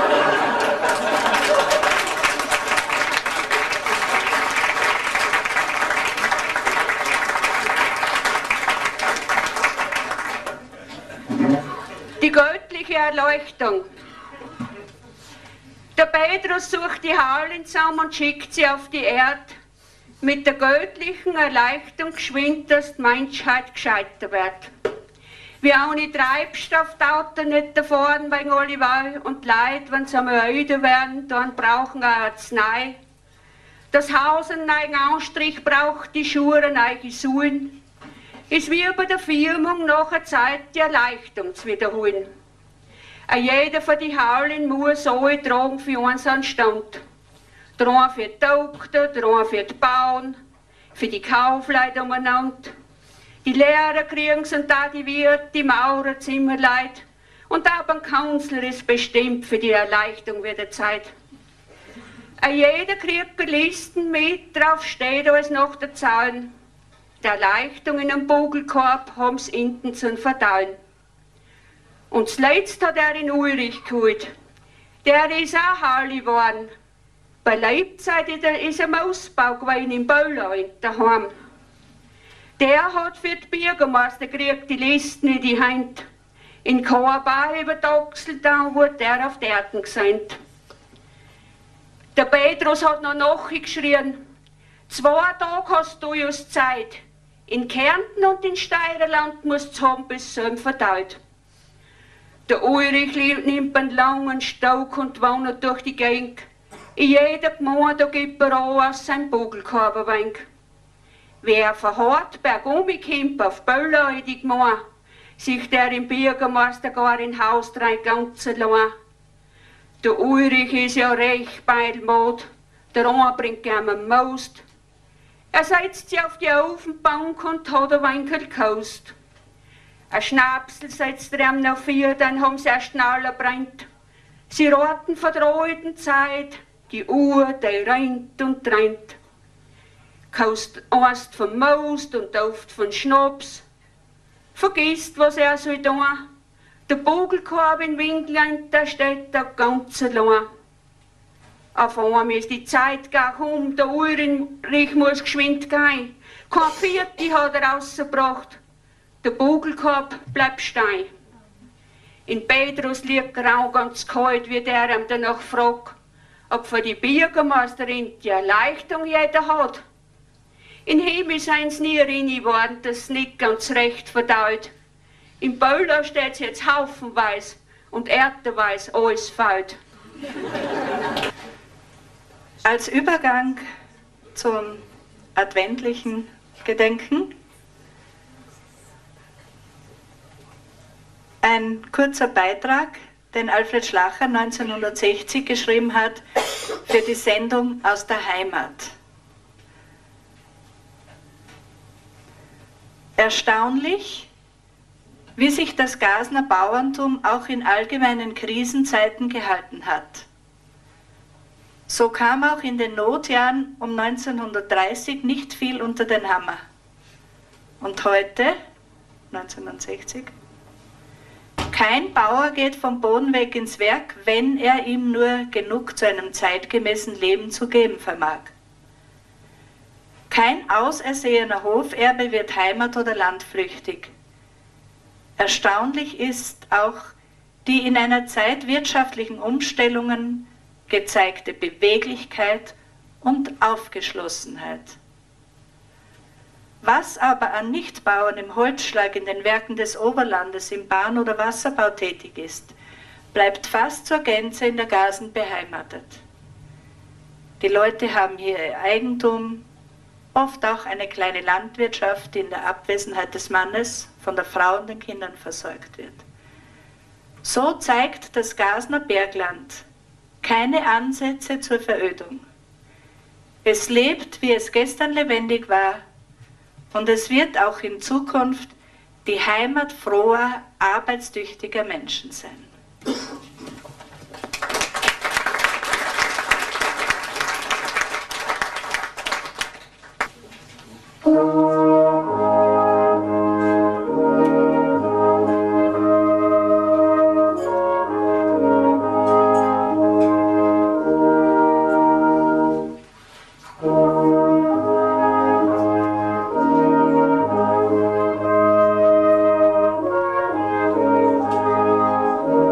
Die göttliche Erleuchtung. Der Petrus sucht die Harlin zusammen und schickt sie auf die Erde. Mit der göttlichen Erleuchtung geschwind, dass die Menschheit gescheiter wird. Wie ohne Treibstoff taugt er nicht davon, wegen alle Wahl und Leid, wenn sie einmal öde werden, dann brauchen wir Arznei. Das Haus einen neuen Anstrich braucht, die Schuhe neue Suhen. Ist wie bei der Firmung nach einer Zeit die Erleuchtung zu wiederholen. Ein jeder von die Haulen muss so tragen für unseren Stand. Der eine für die Doktor, der eine für die Bauern, für die Kaufleute umeinander. Die Lehrer kriegen's und da die Wirt, die Maurer, Zimmerleut. Und auch beim Kanzler ist bestimmt für die Erleichterung wieder Zeit. Ein jeder kriegt Listen mit, drauf steht alles nach der Zahlen. Die Erleichterung in einem Bugelkorb haben's hinten zum Verteilen. Und das Letzte hat er in Ulrich geholt. Der ist auch Harli geworden. Bei Leibzeit ist er Mausbau gewesen in Bölleu daheim. Der hat für die Bürgermeister gekriegt die Listen in die Hand. In Korba über die Achsel, dann wurde der auf die Erden gesandt. Der Petrus hat noch nachgeschrien. Zwei Tage hast du just Zeit. In Kärnten und in Steirerland musst du haben bis zum verteilt. Der Ulrich nimmt einen langen Stock und wandert durch die Gegend. In jeder Gemeinde gibt er auch aus seinem Bugelkorb ein wenig. Wer verharrt bergum kommt auf Böller in die Gemeinde, sich der im Bürgermeister gar in Haus rein ganz allein. Der Ulrich ist ja recht beilmod, der eine bringt ihm einen Most. Er setzt sich auf die Ofenbank und hat ein wenig Kost. Ein Schnapsel setzt er ihm noch vier, dann haben sie erst schneller brennt. Sie raten von der alten Zeit, die Uhr, die rennt und rennt. Kost erst von Most und oft von Schnaps. Vergisst, was er soll tun. Der Bugelkorb in Winklein, der steht da ganz allein. Auf einmal ist die Zeit gar um, der Ulrich muss geschwind gehen. Kein Vierte hat er rausgebracht. Der Bugelkorb bleibt stein. In Petrus liegt er auch ganz kalt, wie der ihm danach fragt, ob für die Bürgermeisterin die Erleichterung jeder hat. In Himmel seien's nie reingeworden, das nicht ganz recht verdaut. Im Böller steht's jetzt haufenweise und erdweise alles fällt. Als Übergang zum adventlichen Gedenken ein kurzer Beitrag, den Alfred Schlacher neunzehnhundertsechzig geschrieben hat für die Sendung Aus der Heimat. Erstaunlich, wie sich das Gasner Bauerntum auch in allgemeinen Krisenzeiten gehalten hat. So kam auch in den Notjahren um neunzehnhundertdreißig nicht viel unter den Hammer. Und heute, neunzehnhundertsechzig, kein Bauer geht vom Boden weg ins Werk, wenn er ihm nur genug zu einem zeitgemäßen Leben zu geben vermag. Kein ausersehener Hoferbe wird heimat- oder landflüchtig. Erstaunlich ist auch die in einer Zeit wirtschaftlichen Umstellungen gezeigte Beweglichkeit und Aufgeschlossenheit. Was aber an Nichtbauern im Holzschlag, in den Werken des Oberlandes, im Bahn- oder Wasserbau tätig ist, bleibt fast zur Gänze in der Gasen beheimatet. Die Leute haben hier ihr Eigentum, oft auch eine kleine Landwirtschaft, die in der Abwesenheit des Mannes von der Frau und den Kindern versorgt wird. So zeigt das Gasner Bergland keine Ansätze zur Verödung. Es lebt, wie es gestern lebendig war, und es wird auch in Zukunft die Heimat froher, arbeitstüchtiger Menschen sein. Oh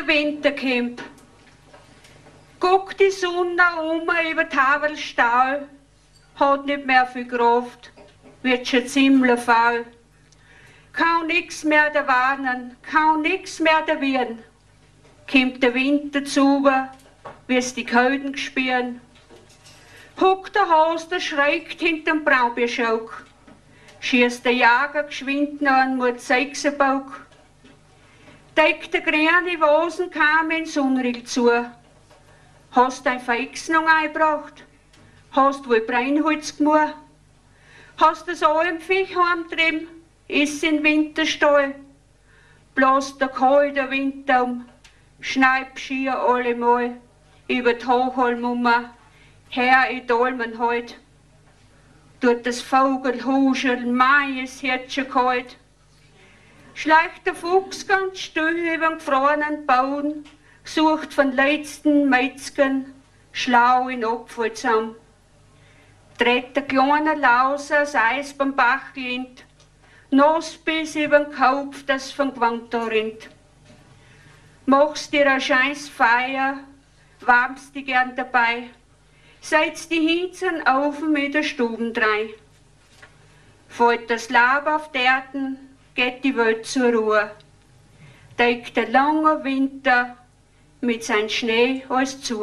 Winter kommt. Guckt die Sonne um über die Havelstall, hat nicht mehr viel Kraft, wird schon ziemlich faul. Kann nix mehr da warnen, kann nix mehr da wieren. Kommt der Winter zu, wir's die Käuden gespüren. Huckt der Haus, der schreckt hinterm Braubierschauk. Schießt der Jager geschwind noch an Mut Sechsenbauk. Deckt der grüne Wosen kam in Sonnrill zu. Hast dein Verexnung eingebracht? Hast wohl Breinholz gemur? Hast das Almviech heimtrieben? Ist in Winterstall? Bläst der kalte Winter um, schneib schier allemal über die Hochholm um, her in Dolmen heut. Tut das Vogel huscheln, Mai ist Herz schon kalt. Schleicht der Fuchs ganz still über den gefrorenen Bauen, sucht von letzten Metzgen schlau in Apfel zusammen. Dreht der kleine Laus das Eis beim Bach lehnt, nass bis über den Kopf, das vom Gewand da rinnt. Machst dir eine scheiß Feier, warmst dich gern dabei, seid's die Hinzen auf mit der Stuben drei. Fällt das Laub auf die Erden, geht die Welt zur Ruhe. Deckt der lange Winter mit sein Schnee alles zu.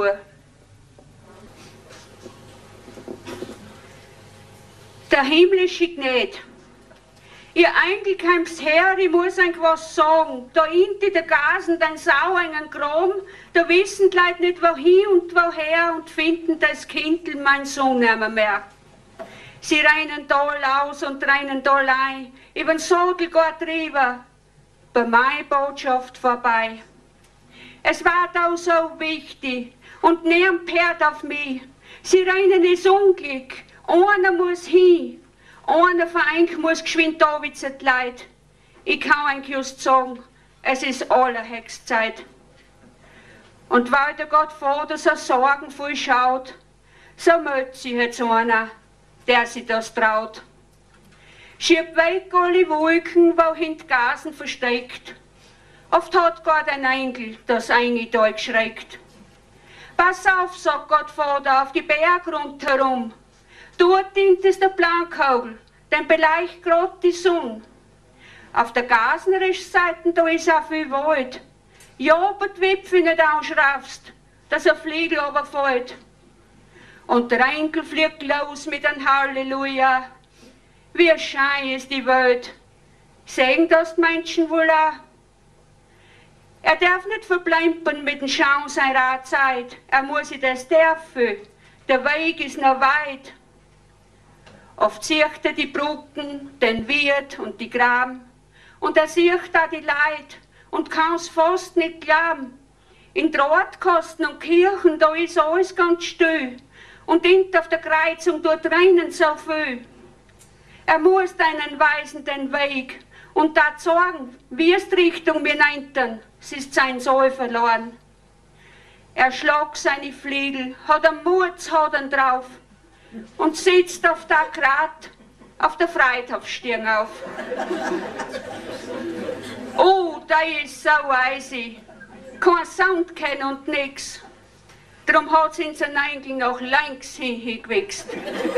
Der himmlische Gnäd. Ihr Engel kommst her, ich muss euch was sagen. Da inti der Gasen, dein Sau einen Kram, da wissen die Leute nicht wohin und woher und finden das Kindl mein Sohn nimmer mehr. Sie rennen doll aus und rennen doll ein, übern Sodel geht rüber, bei meiner Botschaft vorbei. Es war da so wichtig und niemand hört auf mich. Sie rennen ins Unglück, einer muss hin. Einer von euch muss geschwind da wie die Leute. Ich kann euch just sagen, es ist Allerhexzeit. Und weil der Gott Vater so sorgenvoll schaut, so meldet sich jetzt einer, der sich das traut. Schiebt weg alle Wolken, wohin die Gasen versteckt. Oft hat Gott ein Engel das eine da geschreckt. Pass auf, sagt Gott Vater, auf die Berg rundherum. Dort dient es der Blankogel, den beleicht grad die Sonne. Auf der Gasenrischseite, da ist auch viel Wald. Ja, aber die Wipfel nicht ausschraubst, dass ein Fliegel runterfällt. Und der Engel fliegt los mit einem Halleluja. Wie schön ist die Welt. Sehen das die Menschen wohl auch? Er darf nicht verplempern mit dem Schauen seiner Zeit. Er muss sich das dürfen. Der Weg ist noch weit. Oft sieht er die Brücken, den Wirt und die Gram. Und er sieht auch die Leid und kann's fast nicht glauben. In Drahtkasten und Kirchen, da ist alles ganz still. Und dort auf der Kreuzung, dort rennen so viel. Er muss deinen weisen den Weg und da sagen, wie es die Richtung mir neinten, es ist sein Soll verloren. Er schlagt seine Fliegel, hat einen Mut, hat einen drauf und sitzt auf der Grat auf der Freitagstirn auf. Oh, da ist so eisig, kein Sound kennen und nix. Darum hat's in sein Engel noch längs hingewichst.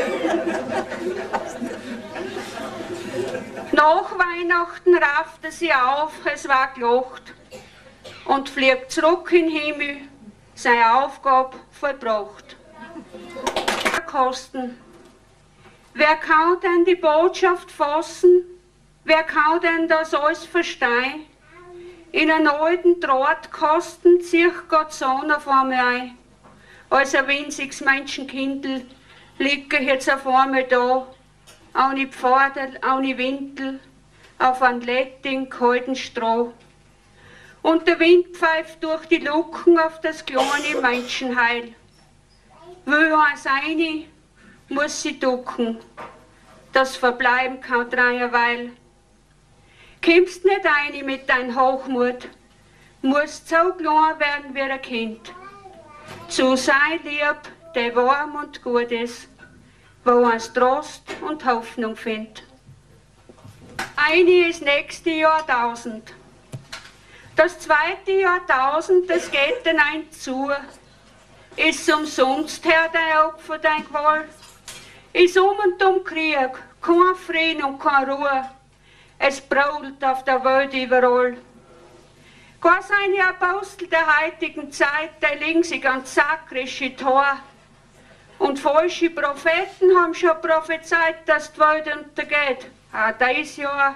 Nach Weihnachten raffte sie auf, es war gelacht und fliegt zurück in den Himmel, seine Aufgabe vollbracht. Kosten. Wer kann denn die Botschaft fassen? Wer kann denn das alles verstehen? In einem alten Drahtkasten zieht Gott Sohn auf einmal ein. Als ein winziges Menschenkindl liegt er jetzt auf einmal da, ohne Pfadel, ohne Windel, auf ein Letting kalten Stroh. Und der Wind pfeift durch die Luken auf das kleine Menschenheil. Will eins rein, muss sie ducken, das Verbleiben kann dreierweil. Kommst nicht rein mit dein Hochmut, musst so klein werden wie ein Kind. Zu sein lieb, der warm und gut ist, wo eins Trost und Hoffnung findet. Eine ist nächste Jahrtausend. Das zweite Jahrtausend, das geht dann ein zu. Ist umsonst, Herr, dein Opfer, dein Qual. Ist um und um Krieg, kein Frieden und keine Ruhe. Es brault auf der Welt überall. Gar seine Apostel der heutigen Zeit, die legen sich ans sakrische Tor. Und falsche Propheten haben schon prophezeit, dass die Welt untergeht. Auch dieses Jahr.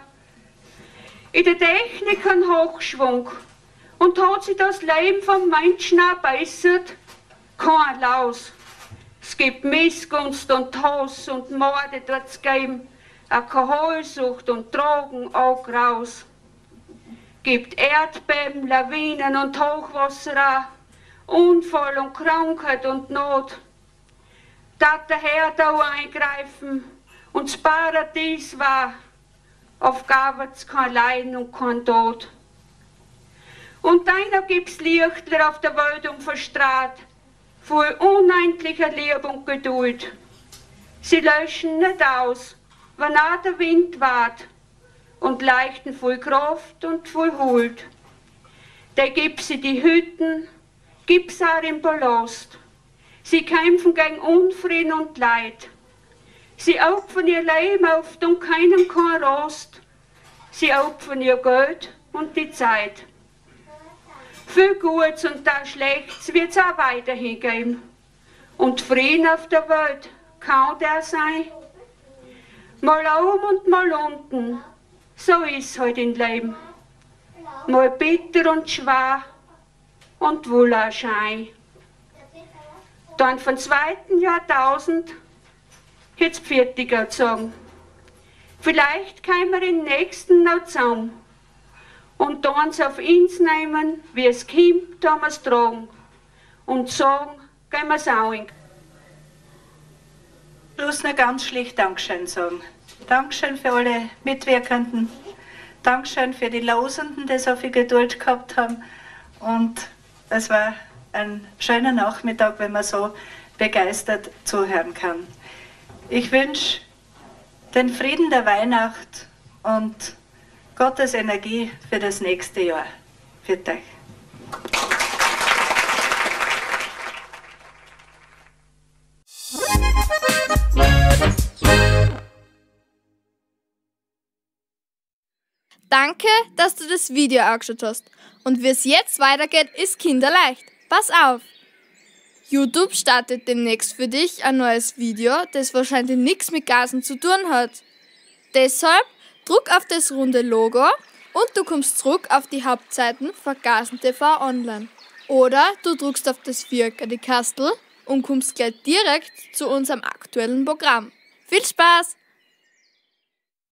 In der Technik ein Hochschwung. Und hat sich das Leben vom Menschen erbessert? Kein Laus. Es gibt Missgunst und Hass und Morde dort geben. Alkoholsucht und Drogen auch raus. Gibt Erdbeben, Lawinen und Hochwasser auch. Unfall und Krankheit und Not. Dat der Herr da eingreifen und das Paradies war. Auf gab's kein Leiden und kein Tod. Und einer gibt's Lichtler auf der Welt und verstrahlt, voll unendlicher Liebe und Geduld. Sie löschen nicht aus, wenn auch der Wind wart, und leichten voll Kraft und voll Huld. Der gibt sie die Hütten, gibt's auch im Palast. Sie kämpfen gegen Unfrieden und Leid. Sie opfern ihr Leben auf und keinen kein Rost. Sie opfern ihr Geld und die Zeit. Viel Gutes und da Schlechtes wird's auch weiterhin geben. Und Frieden auf der Welt kann der sein. Mal oben und mal unten, so ist halt im Leben. Mal bitter und schwer und wohl auch Schein. Dann vom zweiten Jahrtausend jetzt Pfirtiger sagen. Vielleicht können wir den nächsten noch zusammen und dann auf uns nehmen, wie es kommt, da wir's tragen und sagen, gehen wir's auch in. Bloß noch ganz schlicht Dankeschön sagen. Dankeschön für alle Mitwirkenden. Dankeschön für die Losenden, die so viel Geduld gehabt haben. Und es war ein schöner Nachmittag, wenn man so begeistert zuhören kann. Ich wünsche den Frieden der Weihnacht und Gottes Energie für das nächste Jahr. Für euch. Danke, dass du das Video angeschaut hast. Und wie es jetzt weitergeht, ist kinderleicht. Pass auf! YouTube startet demnächst für dich ein neues Video, das wahrscheinlich nichts mit Gasen zu tun hat. Deshalb druck auf das runde Logo und du kommst zurück auf die Hauptseiten von Gasen T V Online. Oder du druckst auf das Viereck die Kastel und kommst gleich direkt zu unserem aktuellen Programm. Viel Spaß!